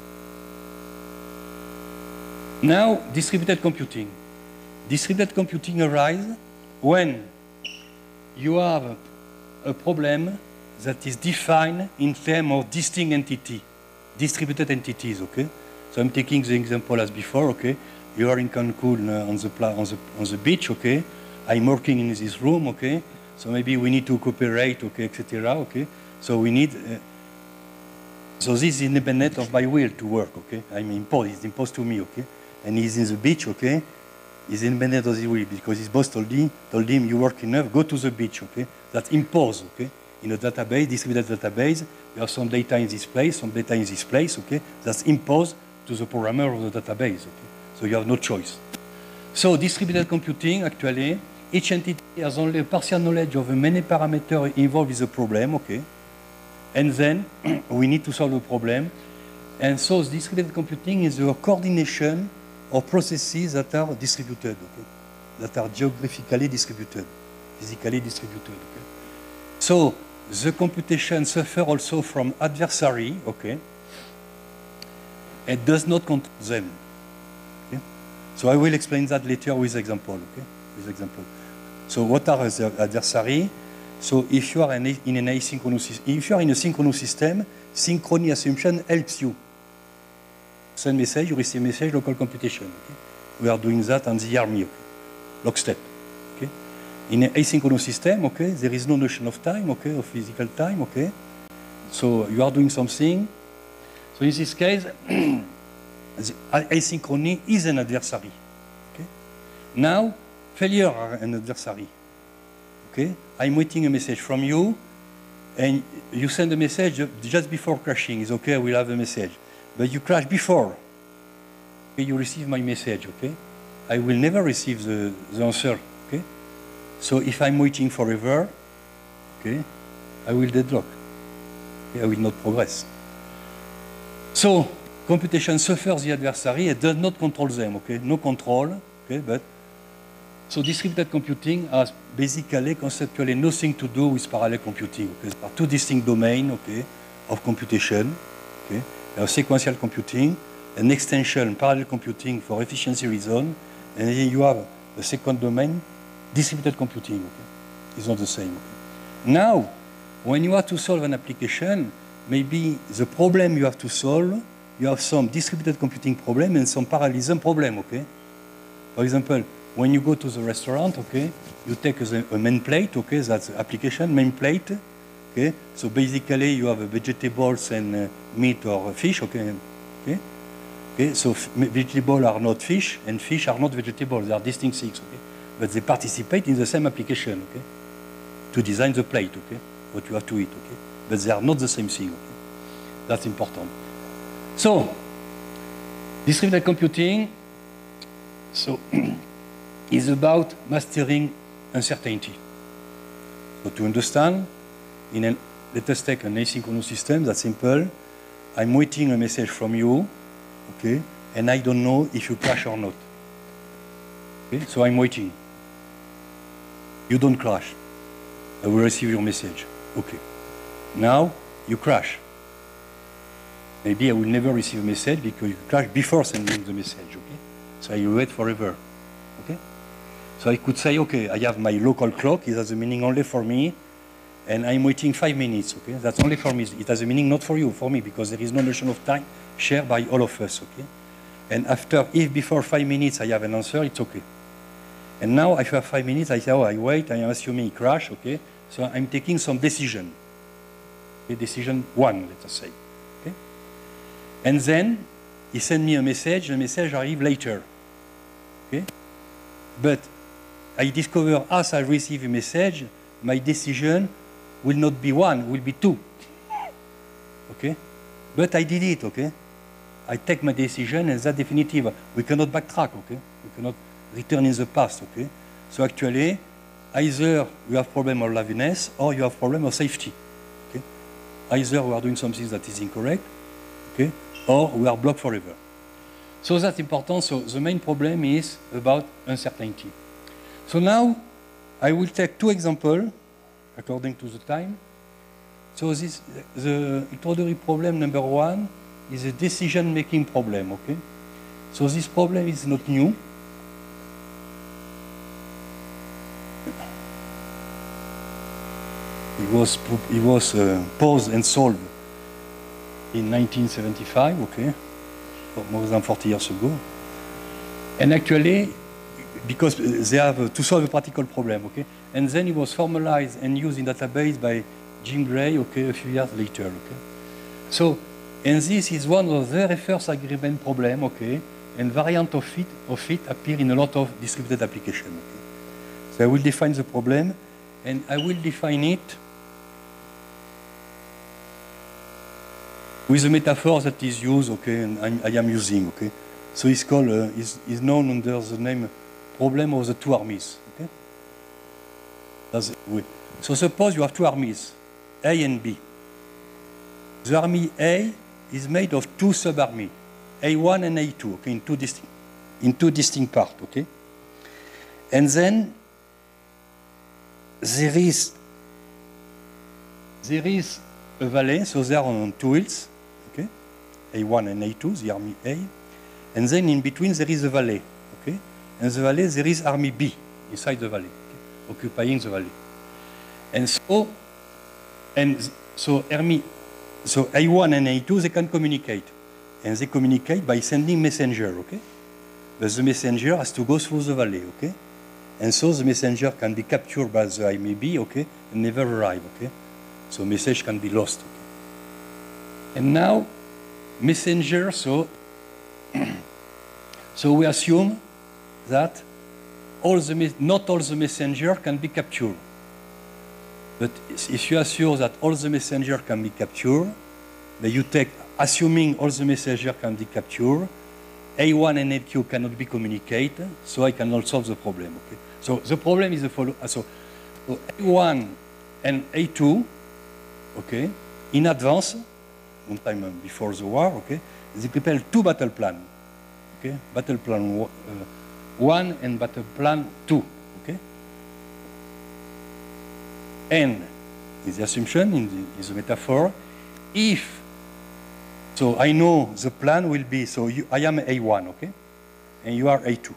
S2: Now, distributed computing. Distributed computing arises when you have a problem that is defined in terms of distinct entity, distributed entities, okay? So I'm taking the example as before, okay? You are in Cancun on the beach, okay? I'm working in this room, okay? So maybe we need to cooperate, okay, etc., okay? So we need, so this is independent of my will to work, okay? I'm imposed, it's imposed to me, okay? And he's in the beach, okay? He's independent of his will because his boss told him, you work enough, go to the beach, okay? That's imposed, okay? In a database, distributed database, you have some data in this place, some data in this place, okay? That's imposed to the programmer of the database, okay? So you have no choice. So distributed computing, actually, each entity has only a partial knowledge of the many parameters involved with the problem, okay? And then we need to solve the problem. And so distributed computing is the coordination of processes that are distributed, okay? That are geographically distributed, physically distributed, okay? So the computation suffers also from adversary, okay? It does not control them. Okay? So I will explain that later with example, okay? With example. So what are the adversary? So if you are in an asynchronous system, if you are in a synchronous system, synchrony assumption helps you. Send message, you receive message, local computation. Okay? We are doing that on the army, okay? Lockstep. Okay? In an asynchronous system, okay, there is no notion of time, okay, of physical time, okay. So you are doing something. So in this case, asynchrony is an adversary. Okay? Now, failure are an adversary. Okay? I'm waiting a message from you, and you send a message just before crashing. It's okay, I will have a message. But you crash before. Okay, you receive my message, okay? I will never receive the answer, okay? So if I'm waiting forever, okay, I will deadlock. Okay, I will not progress. So computation suffers the adversary and does not control them, okay? No control, okay, but so distributed computing has basically conceptually nothing to do with parallel computing. Okay? There are two distinct domains, okay, of computation. Okay? You have sequential computing, an extension, parallel computing for efficiency reasons, and then you have the second domain, distributed computing. Okay? It's not the same. Okay? Now, when you have to solve an application, maybe the problem you have to solve, you have some distributed computing problem and some parallelism problem. Okay? For example, when you go to the restaurant, okay, you take a main plate, okay, that's the application, main plate, okay. So basically you have vegetables and meat or fish, okay, okay. Okay, so vegetables are not fish and fish are not vegetables, they are distinct things, okay. But they participate in the same application, okay, to design the plate, okay, what you have to eat, okay. But they are not the same thing, okay. That's important. So, distributed computing, so is about mastering uncertainty. So to understand, let us take an asynchronous system, that's simple. I'm waiting a message from you, okay, and I don't know if you crash or not. Okay, so I'm waiting. You don't crash. I will receive your message. Okay. Now, you crash. Maybe I will never receive a message because you crash before sending the message, okay? So I will wait forever, okay? So I could say, okay, I have my local clock, it has a meaning only for me, and I'm waiting 5 minutes, okay? That's only for me. It has a meaning not for you, for me, because there is no notion of time shared by all of us, okay? And after, if before 5 minutes I have an answer, it's okay. And now, if I have 5 minutes, I say, oh, I wait, I am assuming it crash, okay? So I'm taking some decision. Okay, decision 1, let us say, okay? And then, he sent me a message, the message arrives later, okay? But I discover as I receive a message, my decision will not be 1, will be 2. Okay? But I did it, okay? I take my decision and that's definitive. We cannot backtrack, okay? We cannot return in the past, okay? So actually, either you have problem of liveness or you have problem of safety, okay? Either we are doing something that is incorrect, okay? Or we are blocked forever. So that's important. So the main problem is about uncertainty. So now I will take 2 examples according to the time. So this, the introductory problem number 1 is a decision-making problem, okay? So this problem is not new. It was posed and solved in 1975, okay, more than 40 years ago. And actually, because they have to solve a practical problem, okay, and then it was formalized and used in database by Jim Gray, okay, a few years later, okay. So, and this is one of the very first agreement problem, okay, and variant of it appear in a lot of distributed applications. Okay. So I will define the problem, and I will define it with a metaphor that is used, okay, and I am using, okay. So it's called, is known under the name problem of the two armies, okay. So suppose you have two armies, A and B. The army A is made of two sub-armies, A1 and A2, okay, in two distinct parts, okay. And then there is a valley, so they are on two hills, okay, A1 and A2, the army A, and then in between there is a valley, okay, and the valley there is army B inside the valley, okay, occupying the valley, and so A1 and A2 they can communicate, and they communicate by sending messenger, okay, but the messenger has to go through the valley, okay, and so the messenger can be captured by the army B, okay, and never arrive, okay. So message can be lost. Okay. And now, messenger, so we assume that not all the messenger can be captured. But if you assume that all the messenger can be captured, then you take, assuming all the messenger can be captured, A1 and A2 cannot be communicated, so I cannot solve the problem. Okay. So the problem is the following. So A1 and A2, okay, in advance, one time before the war, okay, they prepared two battle plans, okay, battle plan 1 and battle plan 2, okay. And in the assumption, in the metaphor, if, so I know the plan will be, so I am A1, okay, and you are A2.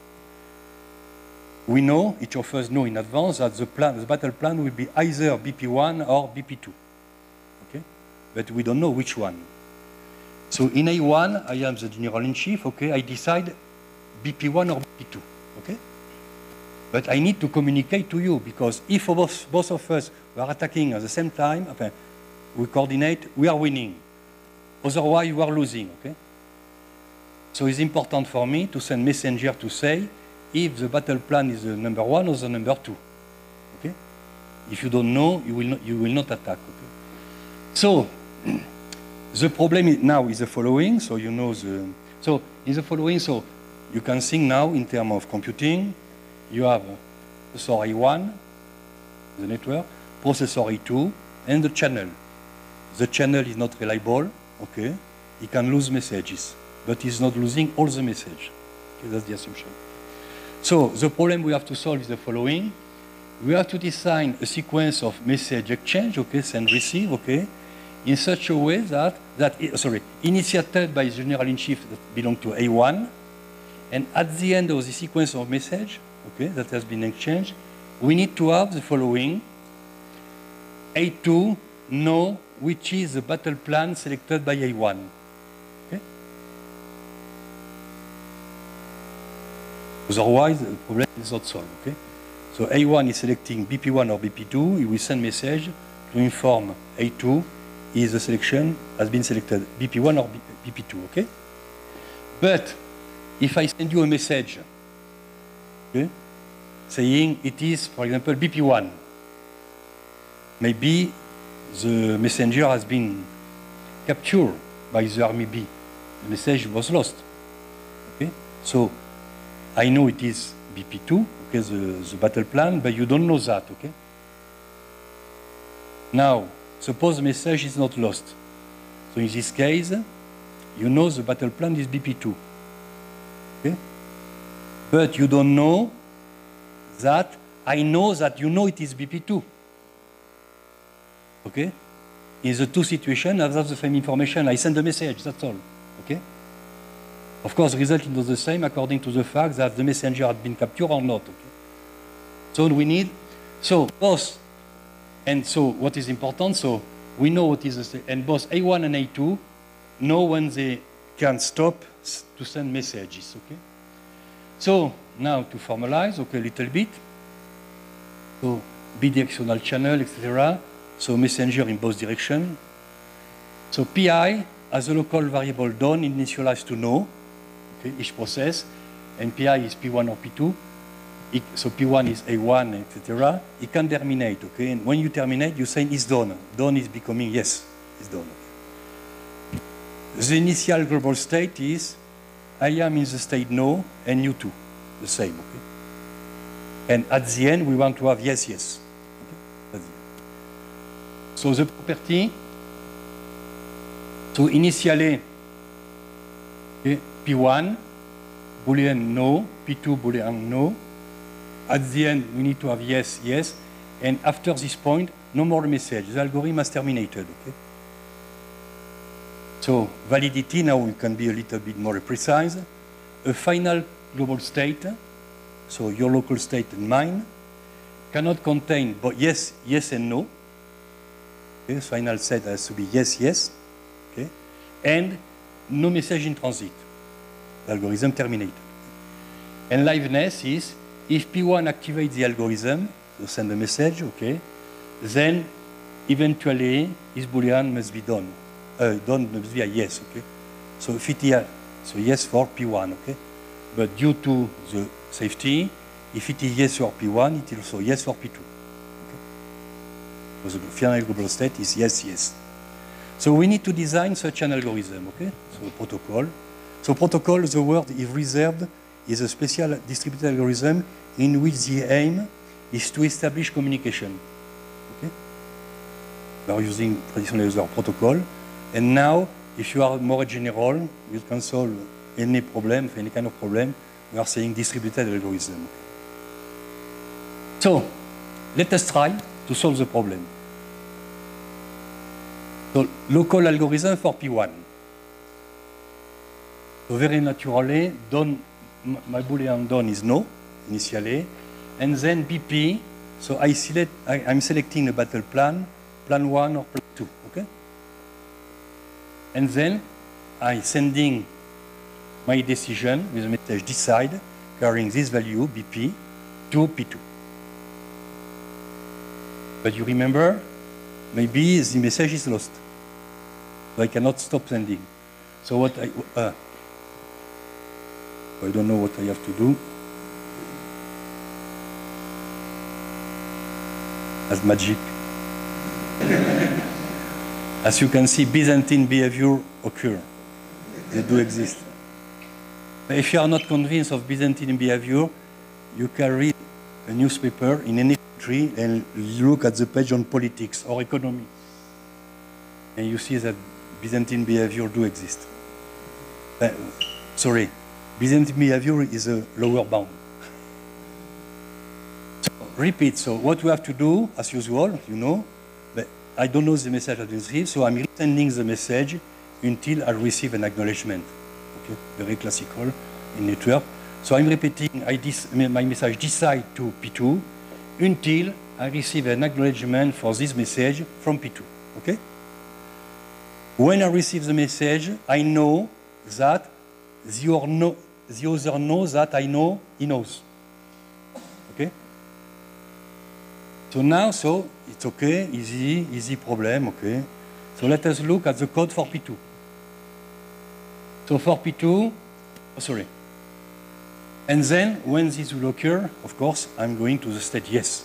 S2: We know, each of us know in advance that the battle plan will be either BP1 or BP2. Okay? But we don't know which one. So in A1, I am the general-in-chief, okay? I decide BP1 or BP2, okay? But I need to communicate to you, because if both of us are attacking at the same time, okay, we coordinate, we are winning. Otherwise, you are losing, okay? So it's important for me to send messenger to say if the battle plan is the number 1 or the number 2, okay? If you don't know, you will not attack, okay? So, the problem now is the following, so you know so in the following, so you can think now in terms of computing, you have processor A1, the network, processor A2, and the channel. The channel is not reliable, okay? He can lose messages, but he's not losing all the message. Okay, that's the assumption. So the problem we have to solve is the following. We have to design a sequence of message exchange, okay, send receive, okay, in such a way that initiated by the general-in-chief that belong to A1, and at the end of the sequence of message, okay, that has been exchanged, we need to have the following. A2 know which is the battle plan selected by A1. Okay? Otherwise, the problem is not solved. Okay? So A1 is selecting BP1 or BP2. He will send message to inform A2 if the selection has been selected BP1 or BP2. Okay? But if I send you a message, okay, saying it is, for example, BP1, maybe the messenger has been captured by the army B. The message was lost. Okay? So I know it is BP2, okay, the battle plan, but you don't know that, okay? Now, suppose the message is not lost. So in this case, you know the battle plan is BP2. Okay? But you don't know that I know that you know it is BP2. Okay? In the two situations, I have the same information. I send a message, that's all. Okay? Of course, the result is not the same according to the fact that the messenger had been captured or not. Okay? So we need, so both And so what is important, so we know what is the state, and both A1 and A2 know when they can stop to send messages, okay? So now to formalize, okay, a little bit. So bidirectional channel, etc. So messenger in both directions. So PI as a local variable done initialized to no, okay, each process, and PI is P1 or P2. So P1 is A1, etc. It can terminate, okay? And when you terminate, you say it's done. Done is becoming yes, it's done. Okay? The initial global state is I am in the state no, and you too, the same, okay? And at the end, we want to have yes, yes. Okay? So the property, so initially, okay, P1, Boolean no, P2, Boolean no. At the end, we need to have yes, yes. And after this point, no more message. The algorithm has terminated, okay? So validity, now we can be a little bit more precise. A final global state, so your local state and mine, cannot contain but yes, yes and no. Okay, final set has to be yes, yes. Okay? And no message in transit. The algorithm terminated. And liveness is if P1 activates the algorithm to send a message, okay, then eventually his Boolean must be done. Done must be a yes, okay. So if it is so yes for P1, okay. But due to the safety, if it is yes for P1, it is also yes for P2. Okay? So the final global state is yes, yes. So we need to design such an algorithm, okay? So protocol. So protocol, the word is reserved, is a special distributed algorithm in which the aim is to establish communication. Okay? We are using traditional user protocol. And now, if you are more general, you can solve any problem, any kind of problem, we are saying distributed algorithm. So, let us try to solve the problem. So, local algorithm for P1. So, very naturally, done, my Boolean done is no, initially, and then BP, so I'm selecting a battle plan, plan 1 or plan 2, okay? And then I'm sending my decision with the message decide, carrying this value, BP, to P2. But you remember, maybe the message is lost. So I cannot stop sending. So what I don't know what I have to do. As magic. As you can see, Byzantine behavior occur. They do exist. But if you are not convinced of Byzantine behavior, you can read a newspaper in any country and look at the page on politics or economy. And you see that Byzantine behavior do exist. Sorry, Byzantine behavior is a lower bound. So, repeat, so what we have to do, as usual, you know, but I don't know the message I received, so I'm resending the message until I receive an acknowledgement. Okay, very classical in network. So I'm repeating my message decide to P2 until I receive an acknowledgement for this message from P2. Okay? When I receive the message, I know that the other knows that I know he knows. Okay? So now, so it's okay, easy problem, okay? So let us look at the code for P2. So for P2, oh, sorry. And then when this will occur, of course, I'm going to the state yes.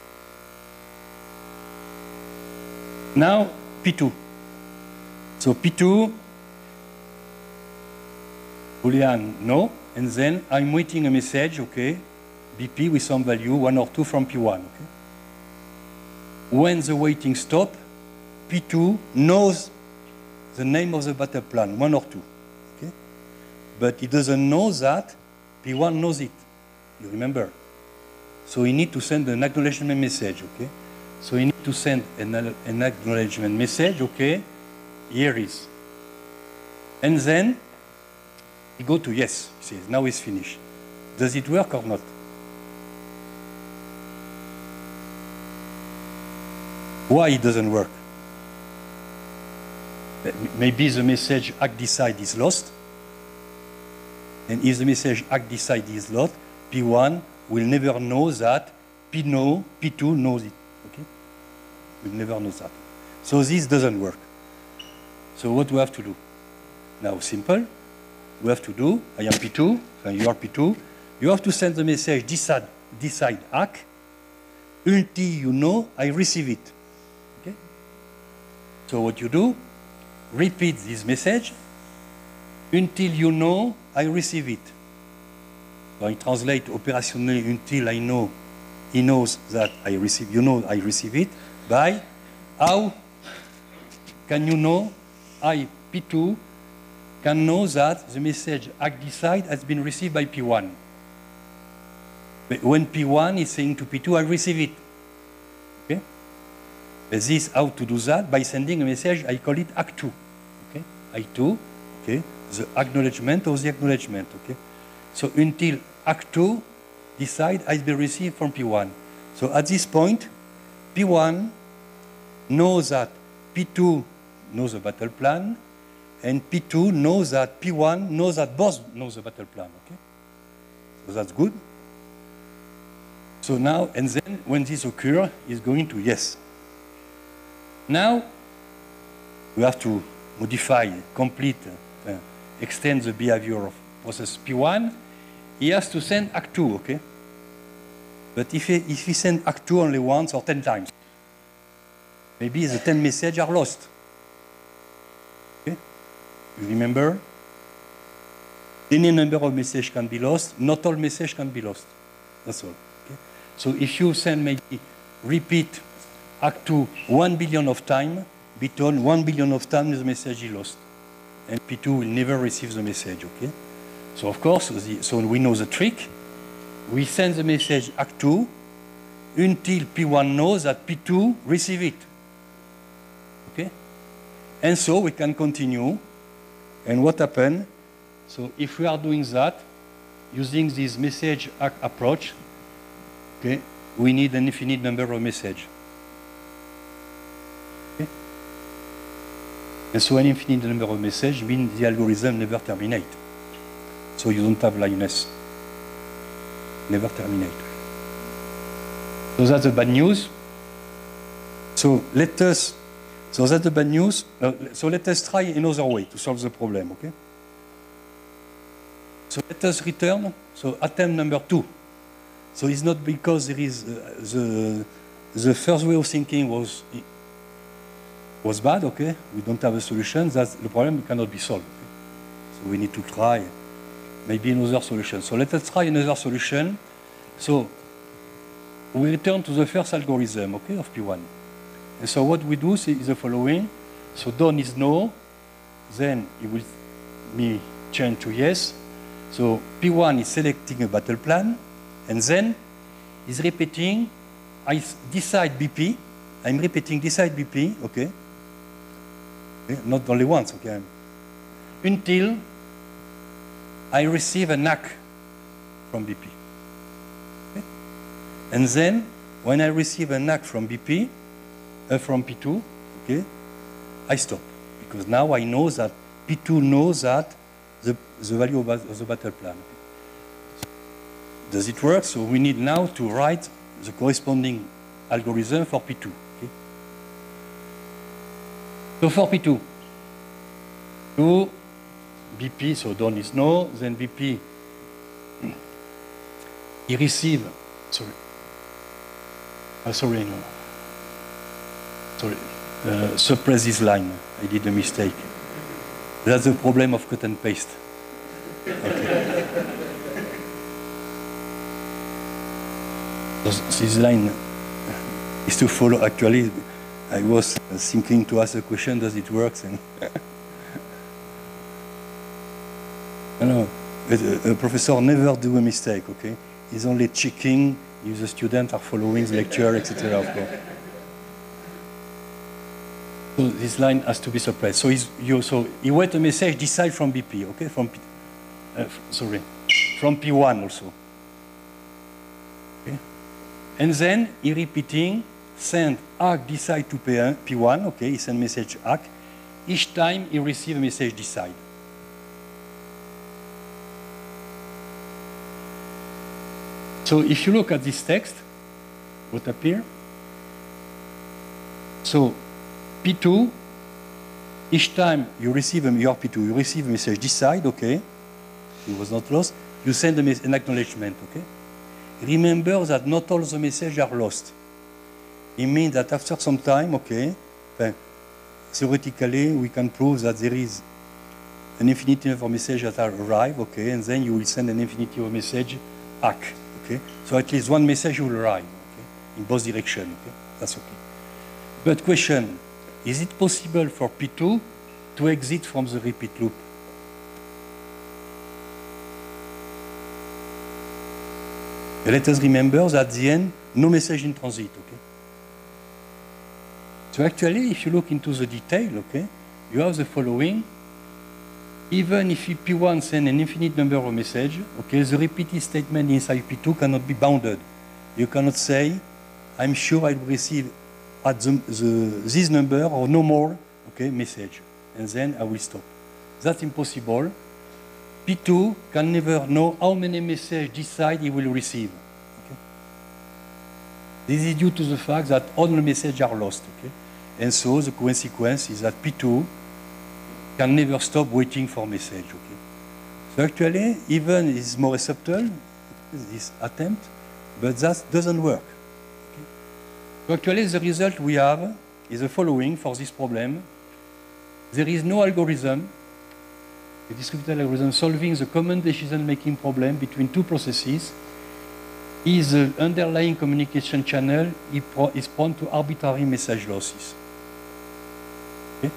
S2: Now P2. So P2, Boolean no, and then I'm waiting a message, okay, BP with some value, 1 or 2 from P1, okay. When the waiting stop, P2 knows the name of the battle plan, 1 or 2, okay. But it doesn't know that P1 knows it, you remember. So we need to send an acknowledgement message, okay. So we need to send an acknowledgement message, okay, here is. And then we go to yes, he says, now it's finished. Does it work or not? Why it doesn't work? Maybe the message act decide is lost. And if the message act decide is lost, P1 will never know that P2 knows it. Okay? We'll never know that. So this doesn't work. So what do we have to do? Now, simple. We have to do, I am P2, and you are P2. You have to send the message decide ACK until you know I receive it. Okay? So what you do, repeat this message until you know I receive it. So I translate operationally until I know he knows that I receive, you know I receive it, by how can you know I, P2, can know that the message ACK decide has been received by P1. But when P1 is saying to P2, I receive it. Okay? But this, how to do that? By sending a message, I call it ACK2. Okay? ACK2, okay? The acknowledgement of the acknowledgement. Okay? So until ACK2 decide has been received from P1. So at this point, P1 knows that P2 knows the battle plan, and P2 knows that P1 knows that both knows the battle plan. Okay? So that's good. So now, and then when this occurs, it's going to yes. Now, we have to modify, complete, extend the behavior of process P1. He has to send ACK2, okay? But if he send ACK2 only once or 10 times, maybe the 10 messages are lost. Okay? You remember? Any number of messages can be lost. Not all messages can be lost. That's all. Okay? So if you send maybe repeat ACK2 1 billion of time, between 1 billion of times the message is lost. And P2 will never receive the message, okay? So of course, so we know the trick. We send the message ACK2 until P1 knows that P2 receive it. Okay? And so we can continue. And what happened? So if we are doing that, using this message ACK approach, okay, we need an infinite number of messages. Okay? And so an infinite number of messages means the algorithm never terminates. So you don't have lioness. Never terminate. So that's the bad news. So that's the bad news. So let us try another way to solve the problem, okay? So let us return, so attempt number 2. So it's not because there is, the first way of thinking was bad, okay? We don't have a solution, that's the problem cannot be solved. Okay? So we need to try maybe another solution. So let us try another solution. So we return to the first algorithm, okay, of P1. And so what we do is the following. So done is no, then it will be changed to yes. So P1 is selecting a battle plan, and then is repeating, I decide BP. I'm repeating decide BP, okay? Not only once, okay? Until I receive an ACK from BP. Okay? And then, when I receive an ACK from BP, from P2, okay, I stop. Because now I know that P2 knows that the value of the battle plan. Okay? Does it work? So we need now to write the corresponding algorithm for P2. Okay? So for P2, BP, so done is no, then BP, he receive, sorry, suppress this line, I did a mistake. That's the problem of cut and paste. Okay. So this line is to follow, actually, I was thinking to ask a question, does it work? And no, a professor never do a mistake, okay? He's only checking if the students are following the lecture, etc. Of course. So this line has to be suppressed. So he wait a message decide from BP, okay? From P1 also. Okay? And then he repeating send ACK decide to P1, okay, he send message ACK. Each time he receive a message decide. So if you look at this text, what appear? So P2, each time you receive your P2, you receive a message decide, okay, it was not lost, you send an acknowledgement, okay? Remember that not all the messages are lost. It means that after some time, okay, theoretically we can prove that there is an infinity of messages that arrive, okay, and then you will send an infinity of message back, okay? So at least one message will arrive, okay, in both directions, okay? That's okay. But question, is it possible for P2 to exit from the repeat loop? Let us remember that at the end, no message in transit, okay? So actually, if you look into the detail, okay, you have the following. Even if P1 sends an infinite number of messages, okay, the repeated statement inside P2 cannot be bounded. You cannot say, I'm sure I will receive at this number or no more, okay, message, and then I will stop. That's impossible. P2 can never know how many messages decide he will receive. Okay? This is due to the fact that all the messages are lost. Okay? And so the consequence is that P2 can never stop waiting for message. Okay? So actually, even it's more subtle, this attempt, but that doesn't work. Okay? So actually, the result we have is the following for this problem. There is no algorithm, a distributed algorithm solving the common decision-making problem between two processes. Is the underlying communication channel is prone to arbitrary message losses. Okay?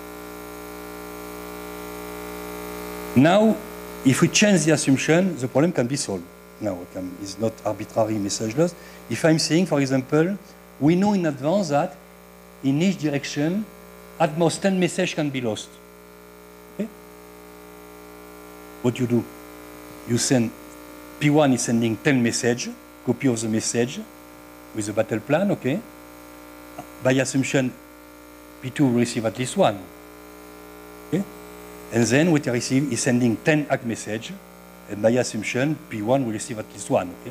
S2: Now, if we change the assumption, the problem can be solved. Now, it's not arbitrary message loss. If I'm saying, for example, we know in advance that in each direction, at most 10 messages can be lost. Okay? What you do? You send, P1 is sending 10 messages, copy of the message with a battle plan, okay? By assumption, P2 will receive at least one. Okay? And then what you receive is sending 10 ACK messages, and by assumption, P1 will receive at least one, okay?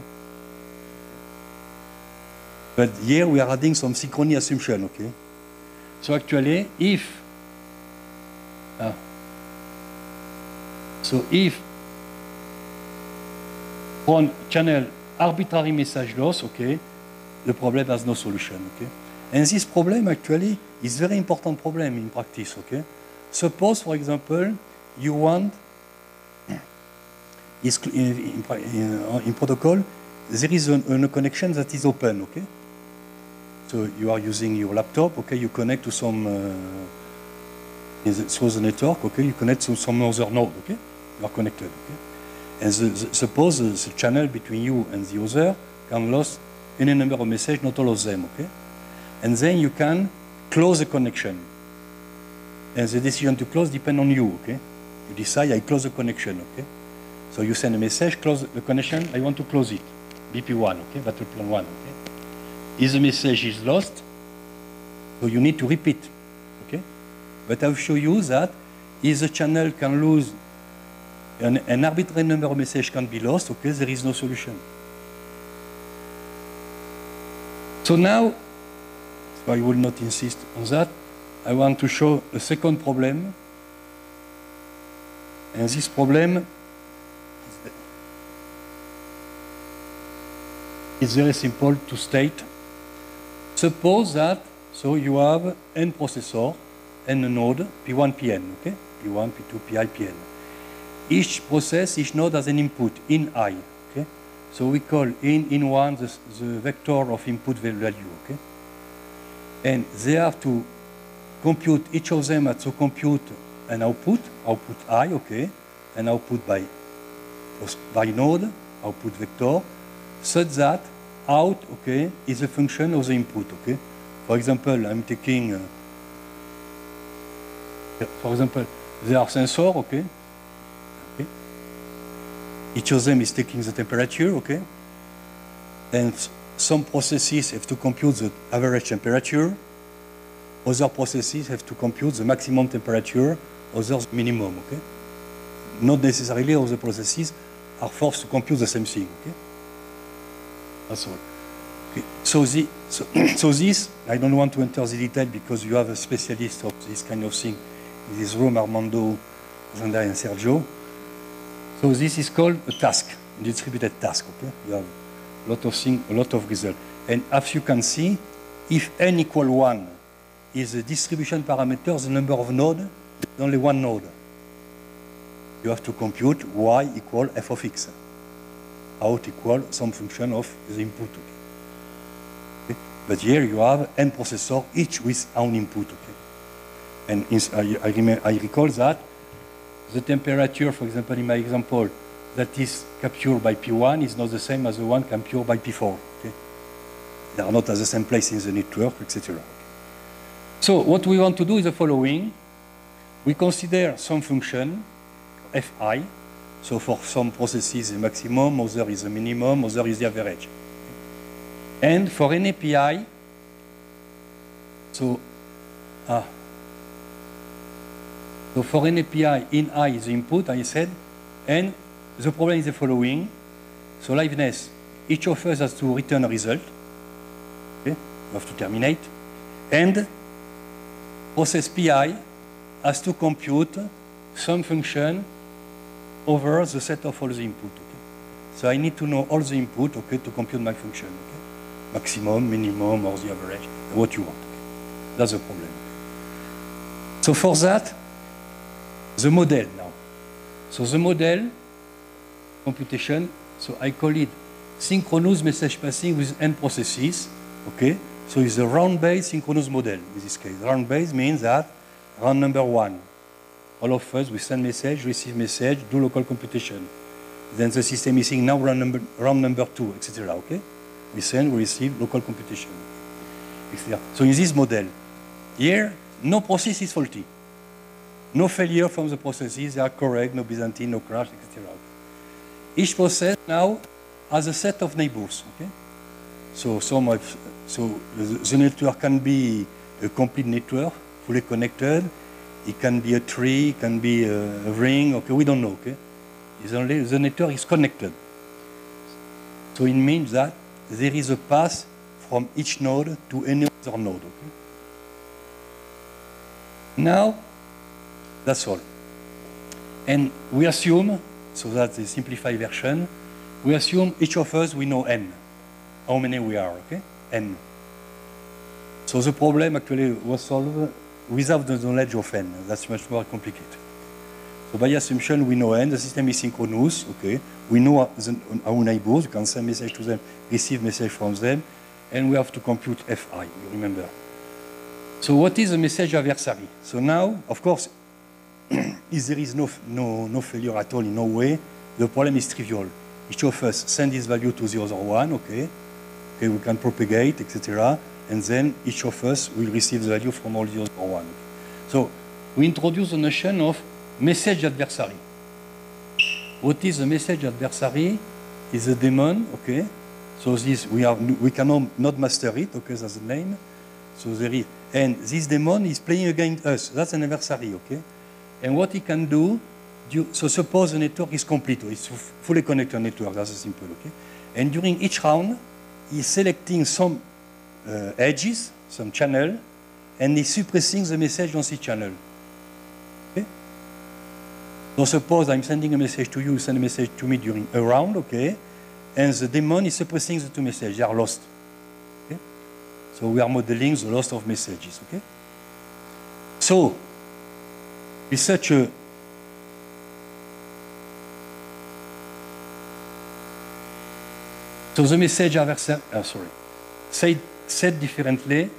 S2: But here we are adding some synchrony assumption, okay? So actually, if on channel arbitrary message loss, okay, the problem has no solution, okay? And this problem actually is very important problem in practice, okay? Suppose, for example, you want, in protocol, there is a connection that is open, okay? So you are using your laptop, okay, you connect to some, through the network, okay, you connect to some other node, okay? You are connected, okay? And suppose the channel between you and the other can lose any number of messages, not all of them, okay? And then you can close the connection. And the decision to close depends on you, okay? You decide, I close the connection, okay? So you send a message, close the connection, I want to close it. BP1, okay, battle plan 1, okay? If the message is lost, so you need to repeat, okay? But I'll show you that if the channel can lose an arbitrary number of messages can be lost, okay, there is no solution. So now, so I will not insist on that, I want to show a second problem. And this problem is very simple to state. Suppose that, so you have n processor, n node, P1, Pn, okay? P1, P2, Pi, Pn. Each process, each node has an input, in I, okay? So we call in one the vector of input value, okay? And they have to compute, each of them has to compute an output I, okay? An output by node, output vector, such that out, okay, is a function of the input, okay? For example, I'm taking, for example, there are sensors, okay? Each of them is taking the temperature, okay? And some processes have to compute the average temperature, other processes have to compute the maximum temperature, others minimum, okay? Not necessarily all the processes are forced to compute the same thing, okay? That's all. Okay. So this, I don't want to enter the detail because you have a specialist of this kind of thing in this room, Armando, Zanda, and Sergio. So this is called a task, a distributed task, okay? You have a lot of things, a lot of results. And as you can see, if n equal 1 is the distribution parameter, the number of nodes, there's only one node. You have to compute y equal f of x. Out equal some function of the input. Okay? But here you have n processor, each with own input. Okay? And I recall that the temperature, for example, in my example, that is captured by P1 is not the same as the one captured by P4. Okay? They are not at the same place in the network, etc. Okay? So what we want to do is the following. We consider some function, fi. So for some processes, the maximum, other is the minimum, other is the average. And for an API, so for an API, in I is the input, I said, and the problem is the following. So liveness, each of us has to return a result. Okay? You have to terminate. And process PI has to compute some function over the set of all the input. Okay? So I need to know all the input, okay, to compute my function. Okay? Maximum, minimum, or the average, what you want. Okay? That's the problem. So for that, the model now. So the model computation, so I call it synchronous message passing with n processes. Okay? So it's a round-based synchronous model in this case. Round-based means that round number 1. All of us, we send message, receive message, do local computation. Then the system is saying now round number 2, etc. Okay? We send, we receive, local computation, etc. So in this model, here, no process is faulty. No failure from the processes, they are correct, no Byzantine, no crash, etc. Each process now has a set of neighbors. Okay? So the network can be a complete network, fully connected. It can be a tree, it can be a ring, okay, we don't know, okay? It's only the network is connected. So it means that there is a path from each node to any other node, okay? Now, that's all. And we assume, so that's the simplified version, we assume each of us, we know n, how many we are, okay? N. So the problem actually was solved without the knowledge of n. That's much more complicated. So by assumption, we know n, the system is synchronous, okay? We know our neighbors, you can send message to them, receive message from them, and we have to compute fi, you remember. So what is the message adversary? So now, of course, if there is no failure at all, in no way, the problem is trivial. Each of us send this value to the other one, okay? Okay, we can propagate, etc. And then each of us will receive the value from all the other one. So we introduce the notion of message adversary. What is a message adversary? Is a daemon, okay? So this we cannot not master it, okay? That's the name. So there is, and this daemon is playing against us. That's an adversary, okay? And what he can do, so suppose the network is complete, it's fully connected network. That's simple, okay? And during each round, he's selecting some edges, some channel, and he's suppressing the message on this channel. Okay? So suppose I'm sending a message to you, you send a message to me during a round, okay? And the daemon is suppressing the two messages, they are lost. Okay? So we are modeling the loss of messages, okay? So, with such a so the message adversary, said differently.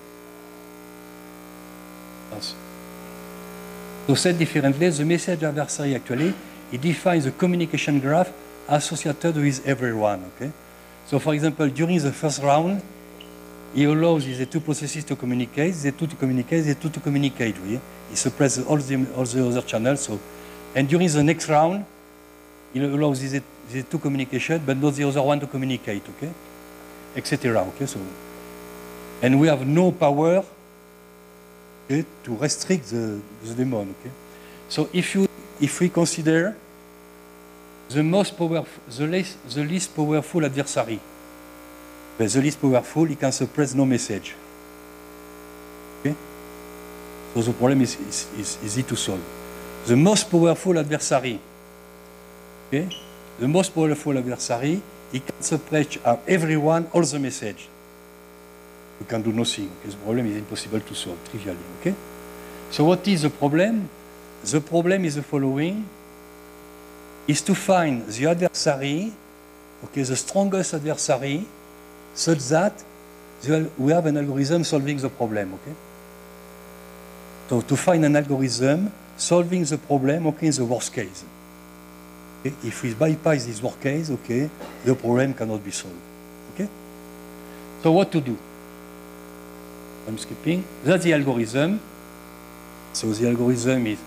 S2: So said differently, the message adversary actually, it defines the communication graph associated with everyone, okay? So for example, during the first round, he allows the two processes to communicate, the two to communicate, the two to communicate, oui? He suppresses all the other channels, so, and during the next round, he allows the two communication, but not the other one to communicate, okay? etc. Okay, so, and we have no power, okay, to restrict the demon. Okay, so if we consider the least powerful adversary, the least powerful, he can suppress no message. Okay, so the problem is easy to solve. The most powerful adversary, okay, the most powerful adversary, he can suppress everyone, all the message. You can do nothing. Okay? The problem is impossible to solve, trivially. Okay? So what is the problem? The problem is the following, is to find the adversary, okay, the strongest adversary, such that we have an algorithm solving the problem. Okay? So to find an algorithm solving the problem, okay, in the worst case. Okay? If we bypass this worst case, okay, the problem cannot be solved. Okay? So what to do? I'm skipping. That's the algorithm. So the algorithm is,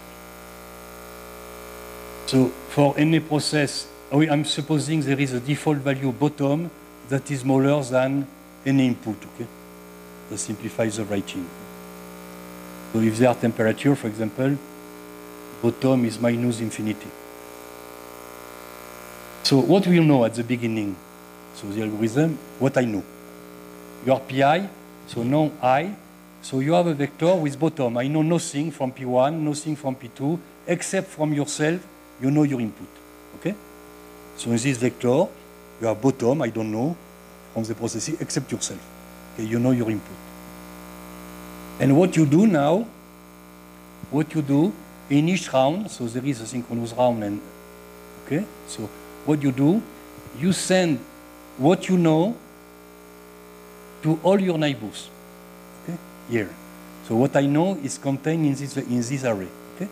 S2: so for any process, I'm supposing there is a default value bottom that is smaller than any input. Okay? That simplifies the writing. So if there are temperature, for example, bottom is minus infinity. So what we know at the beginning? So the algorithm, what I know. Your PI, so now I, so you have a vector with bottom. I know nothing from P1, nothing from P2, except from yourself, you know your input. Okay? So in this vector, you have bottom, I don't know, from the processing, except yourself. Okay? You know your input. And what you do now, what you do in each round, so there is a synchronous round, and okay, so what you do, you send what you know to all your neighbors. Okay, here. So what I know is contained in this array. Okay,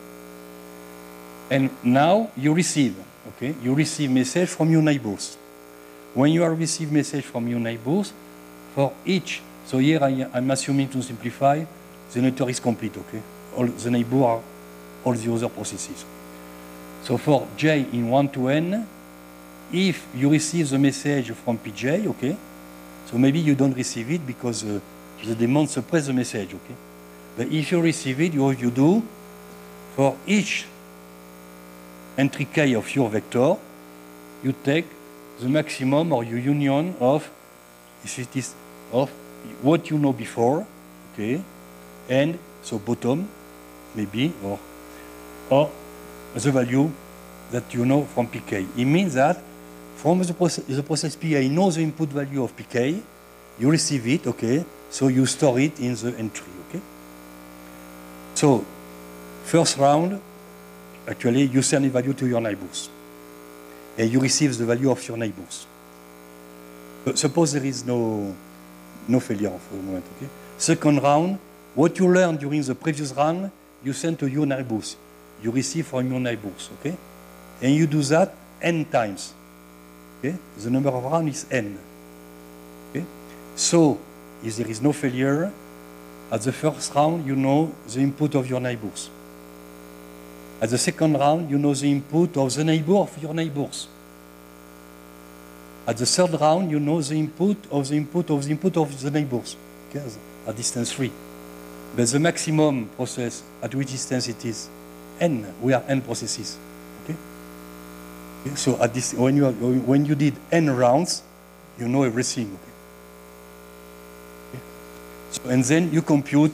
S2: and now you receive. Okay, you receive message from your neighbors. When you receive message from your neighbors, for each. So here I'm assuming, to simplify, the network is complete. Okay, all the neighbors are all the other processes. So for j in 1 to n, if you receive the message from pj, okay, so maybe you don't receive it because the daemon suppresses the message, okay. But if you receive it, what you do, for each entry k of your vector, you take the maximum or your union of, if it is of what you know before, okay, and so bottom, maybe, or the value that you know from pk. It means that from the process PA knows the input value of pk, you receive it, okay, so you store it in the entry, okay. So, first round, actually, you send a value to your neighbors, and you receive the value of your neighbors. Suppose there is no failure for the moment, okay. Second round, what you learned during the previous round, you send to your neighbors. You receive from your neighbors, okay? And you do that n times, okay? The number of rounds is n, okay? So, if there is no failure, at the first round, you know the input of your neighbors. At the second round, you know the input of the neighbor of your neighbors. At the third round, you know the input of the input of the input of the neighbors, okay? At distance 3. But the maximum process, at which distance it is? N. We have n processes. Okay? So at this, when you did n rounds, you know everything. Okay? Okay? So, and then you compute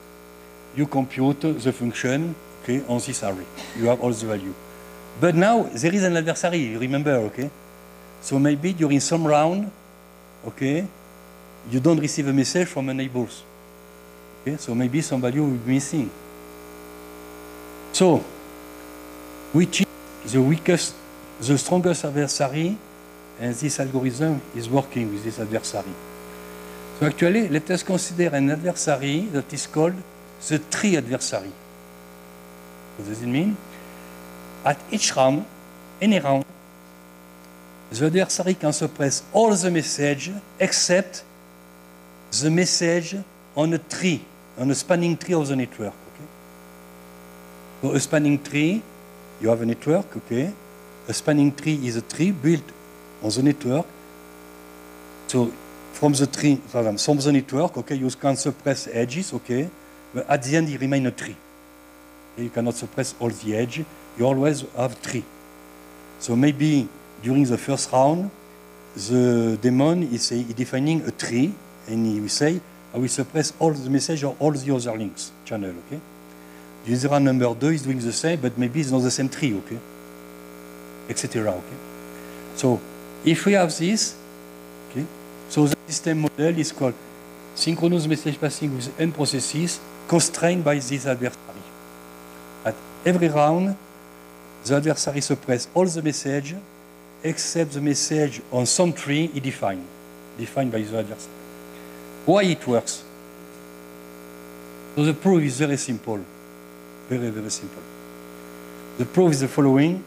S2: the function, okay, on this array. You have all the value. But now there is an adversary. Remember, okay? So maybe during some round, okay, you don't receive a message from a neighbors. Okay? So maybe some value will be missing. So, which is the weakest, the strongest adversary, and this algorithm is working with this adversary. So actually, let us consider an adversary that is called the tree adversary. What does it mean? At each round, any round, the adversary can suppress all the message except the message on a tree, on a spanning tree of the network. So a spanning tree, you have a network, okay? A spanning tree is a tree built on the network. So from the tree, from the network, okay, you can suppress edges, okay, but at the end it remains a tree. You cannot suppress all the edge, you always have tree. So maybe during the first round, the daemon is defining a tree, and he will say, I will suppress all the message or all the other links channel, okay? The user round number 2 is doing the same, but maybe it's not the same tree, okay? Etc., okay? So if we have this, okay, so the system model is called synchronous message passing with n processes constrained by this adversary. At every round, the adversary suppresses all the message except the message on some tree he defined by the adversary. Why it works? So the proof is very simple. Very, very simple. The proof is the following.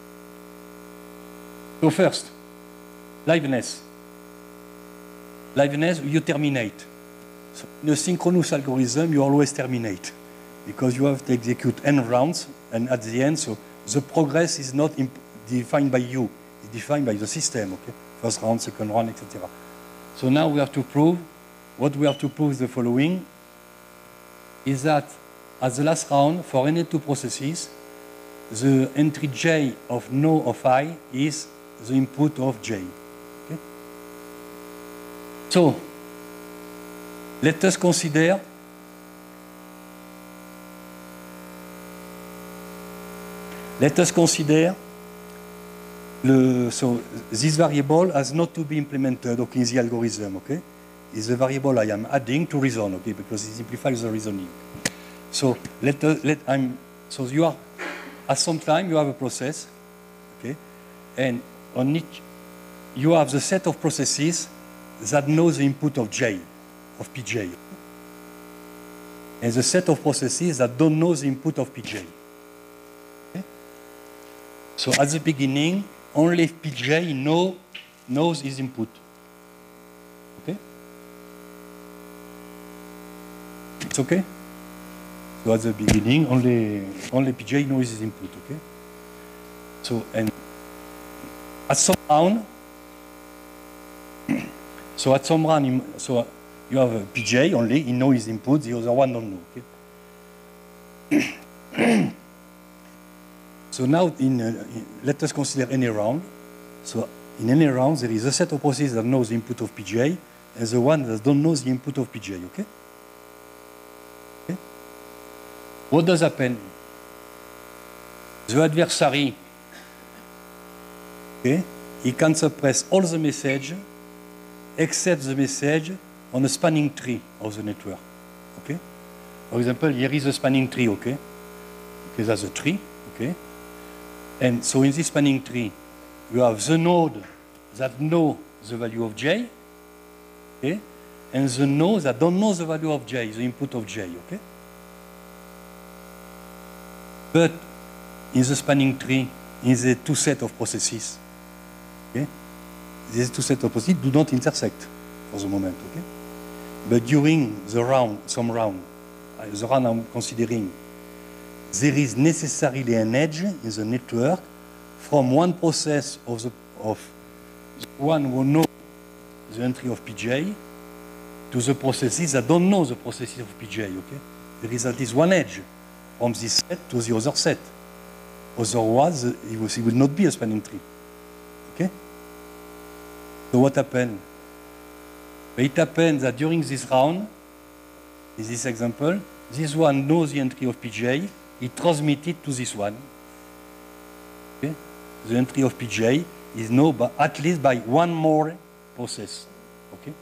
S2: So first, liveness. Liveness, you terminate. So in a synchronous algorithm, you always terminate because you have to execute n rounds, and at the end, so the progress is not defined by you, it's defined by the system, okay? First round, second round, etc. So now we have to prove, what we have to prove is the following, is that at the last round, for any two processes, the entry j of no of I is the input of j. Okay? So, let us consider so this variable has not to be implemented, okay, in the algorithm, okay? Is the variable I am adding to reason, okay, because it simplifies the reasoning. So so you are, at some time you have a process, okay, and on each you have the set of processes that know the input of j, of pj, and the set of processes that don't know the input of pj. Okay? So at the beginning, only pj knows his input. Okay? It's okay? So at the beginning, only pj knows his input, okay? So, and at some round, so at some round, so you have a pj only, he knows his input, the other one don't know, okay? So now, let us consider any round. So in any round, there is a set of processes that knows the input of pj, and the one that don't know the input of pj, okay? What does happen? The adversary, okay, he can suppress all the message except the message on a spanning tree of the network. Okay? For example, here is a spanning tree, okay? Okay, that's a tree, okay? And so in this spanning tree, you have the node that know the value of j, okay? And the node that don't know the value of j, the input of j, okay? But in the spanning tree, in the two sets of processes, okay? These two sets of processes do not intersect for the moment, okay? But during the round, some round, the round I'm considering, there is necessarily an edge in the network from one process of the one who knows the entry of pj to the processes that don't know the processes of pj, okay? There is at least one edge from this set to the other set. Otherwise, it will not be a spanning tree. Okay? So what happened? It happened that during this round, in this example, this one knows the entry of pj, it transmitted to this one. Okay? The entry of pj is known by, at least by one more process. Okay?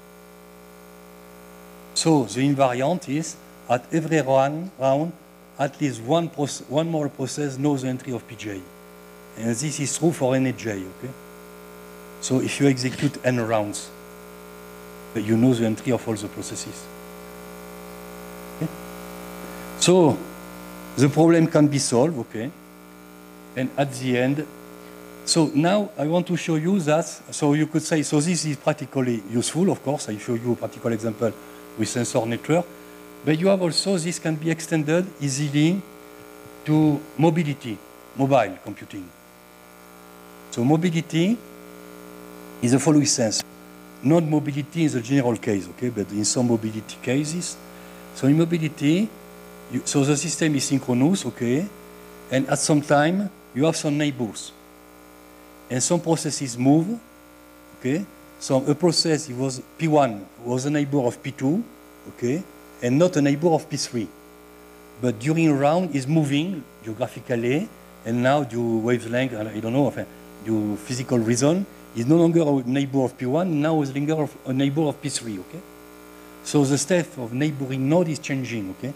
S2: So the invariant is at every round, at least one more process knows the entry of pj. And this is true for any j, okay? So if you execute n rounds, you know the entry of all the processes. Okay? So the problem can be solved, okay? And at the end, so now I want to show you that, so you could say, so this is practically useful, of course. I show you a practical example with sensor network. But you have also, this can be extended easily to mobility, mobile computing. So mobility is the following sense. not mobility is a general case, okay? But in some mobility cases, so in mobility, so the system is synchronous, okay? And at some time, you have some neighbors. And some processes move, okay? So a process, it was P1 was a neighbor of P2, okay? And not a neighbor of P3. But during a round, is moving geographically, and now due wavelength, I don't know, due physical reason, is no longer a neighbor of P1, now is a neighbor of P3, okay? So the state of neighboring node is changing, okay?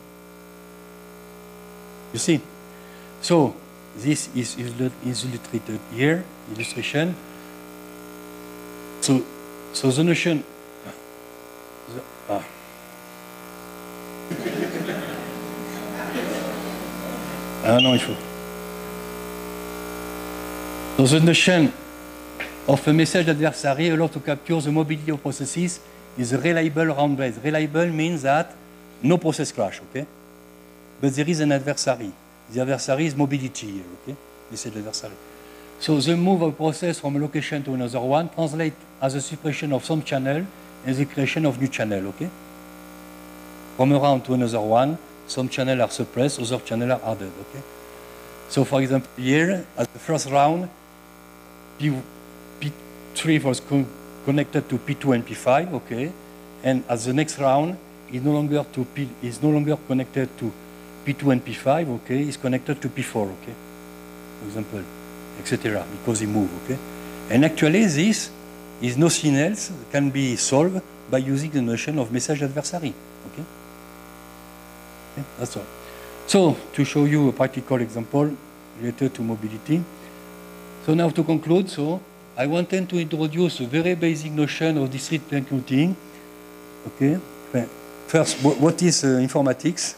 S2: You see? So this is illustrated here, illustration. So the notion, non, il faut. So the notion of a message adversary allowed to capture the mobility of processes is a reliable round base. Reliable means that no process crash, okay? But there is an adversary. The adversary is mobility here, okay? Message adversary. So the move of a process from a location to another one translates as a suppression of some channel and the creation of new channel, okay? From a round to another one, some channels are suppressed, other channels are added, okay? So for example, here, at the first round, P3 was connected to P2 and P5, okay? And at the next round, is no longer connected to P2 and P5, okay? It's connected to P4, okay? For example, etc. Because it moves, okay? And actually, this is nothing else can be solved by using the notion of message adversary, okay? Okay, that's all. So, to show you a practical example related to mobility. So now to conclude, so I wanted to introduce a very basic notion of distributed computing. Okay. First, what is informatics?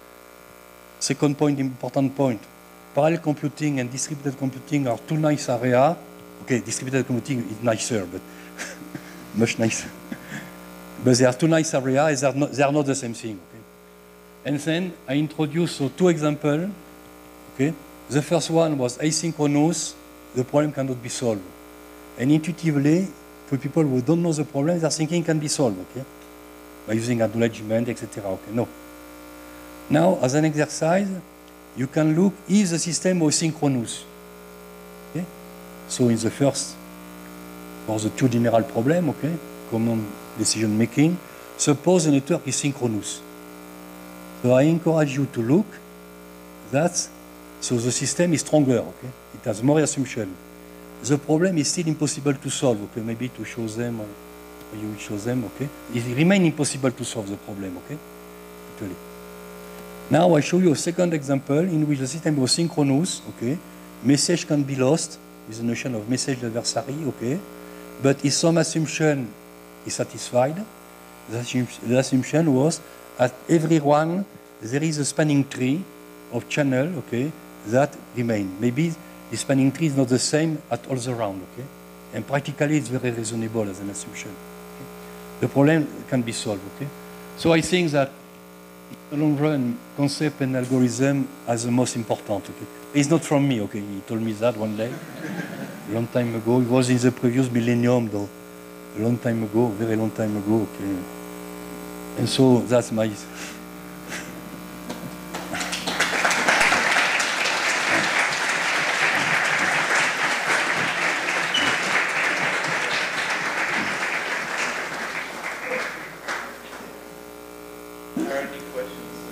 S2: Second point, important point. Parallel computing and distributed computing are two nice areas. Okay, distributed computing is nicer, but much nicer. But they are two nice areas. They are not the same thing. Okay? And then I introduced two examples. Okay. The first one was asynchronous. The problem cannot be solved. And intuitively, for people who don't know the problem, their thinking can be solved, okay? By using acknowledgement, etc. Okay, no. Now, as an exercise, you can look if the system was synchronous. Okay? So in the first, for the two general problem, okay, common decision making, suppose the network is synchronous. So I encourage you to look that, so the system is stronger, okay? It has more assumption. The problem is still impossible to solve, okay? Maybe to show them, or you will show them, okay? It remains impossible to solve the problem, okay? Actually. Now I show you a second example in which the system was synchronous, okay? Message can be lost with the notion of message adversary, okay? But if some assumption is satisfied, the assumption was at everyone there is a spanning tree of channel, okay, that remain. Maybe the spanning tree is not the same at all the round, okay? And practically it's very reasonable as an assumption. Okay? The problem can be solved, okay? So I think that in the long run, concept and algorithm are the most important, okay? It's not from me, okay? He told me that one day, a long time ago. It was in the previous millennium, though. A long time ago, very long time ago, okay? And so that's my...
S1: Are there any questions?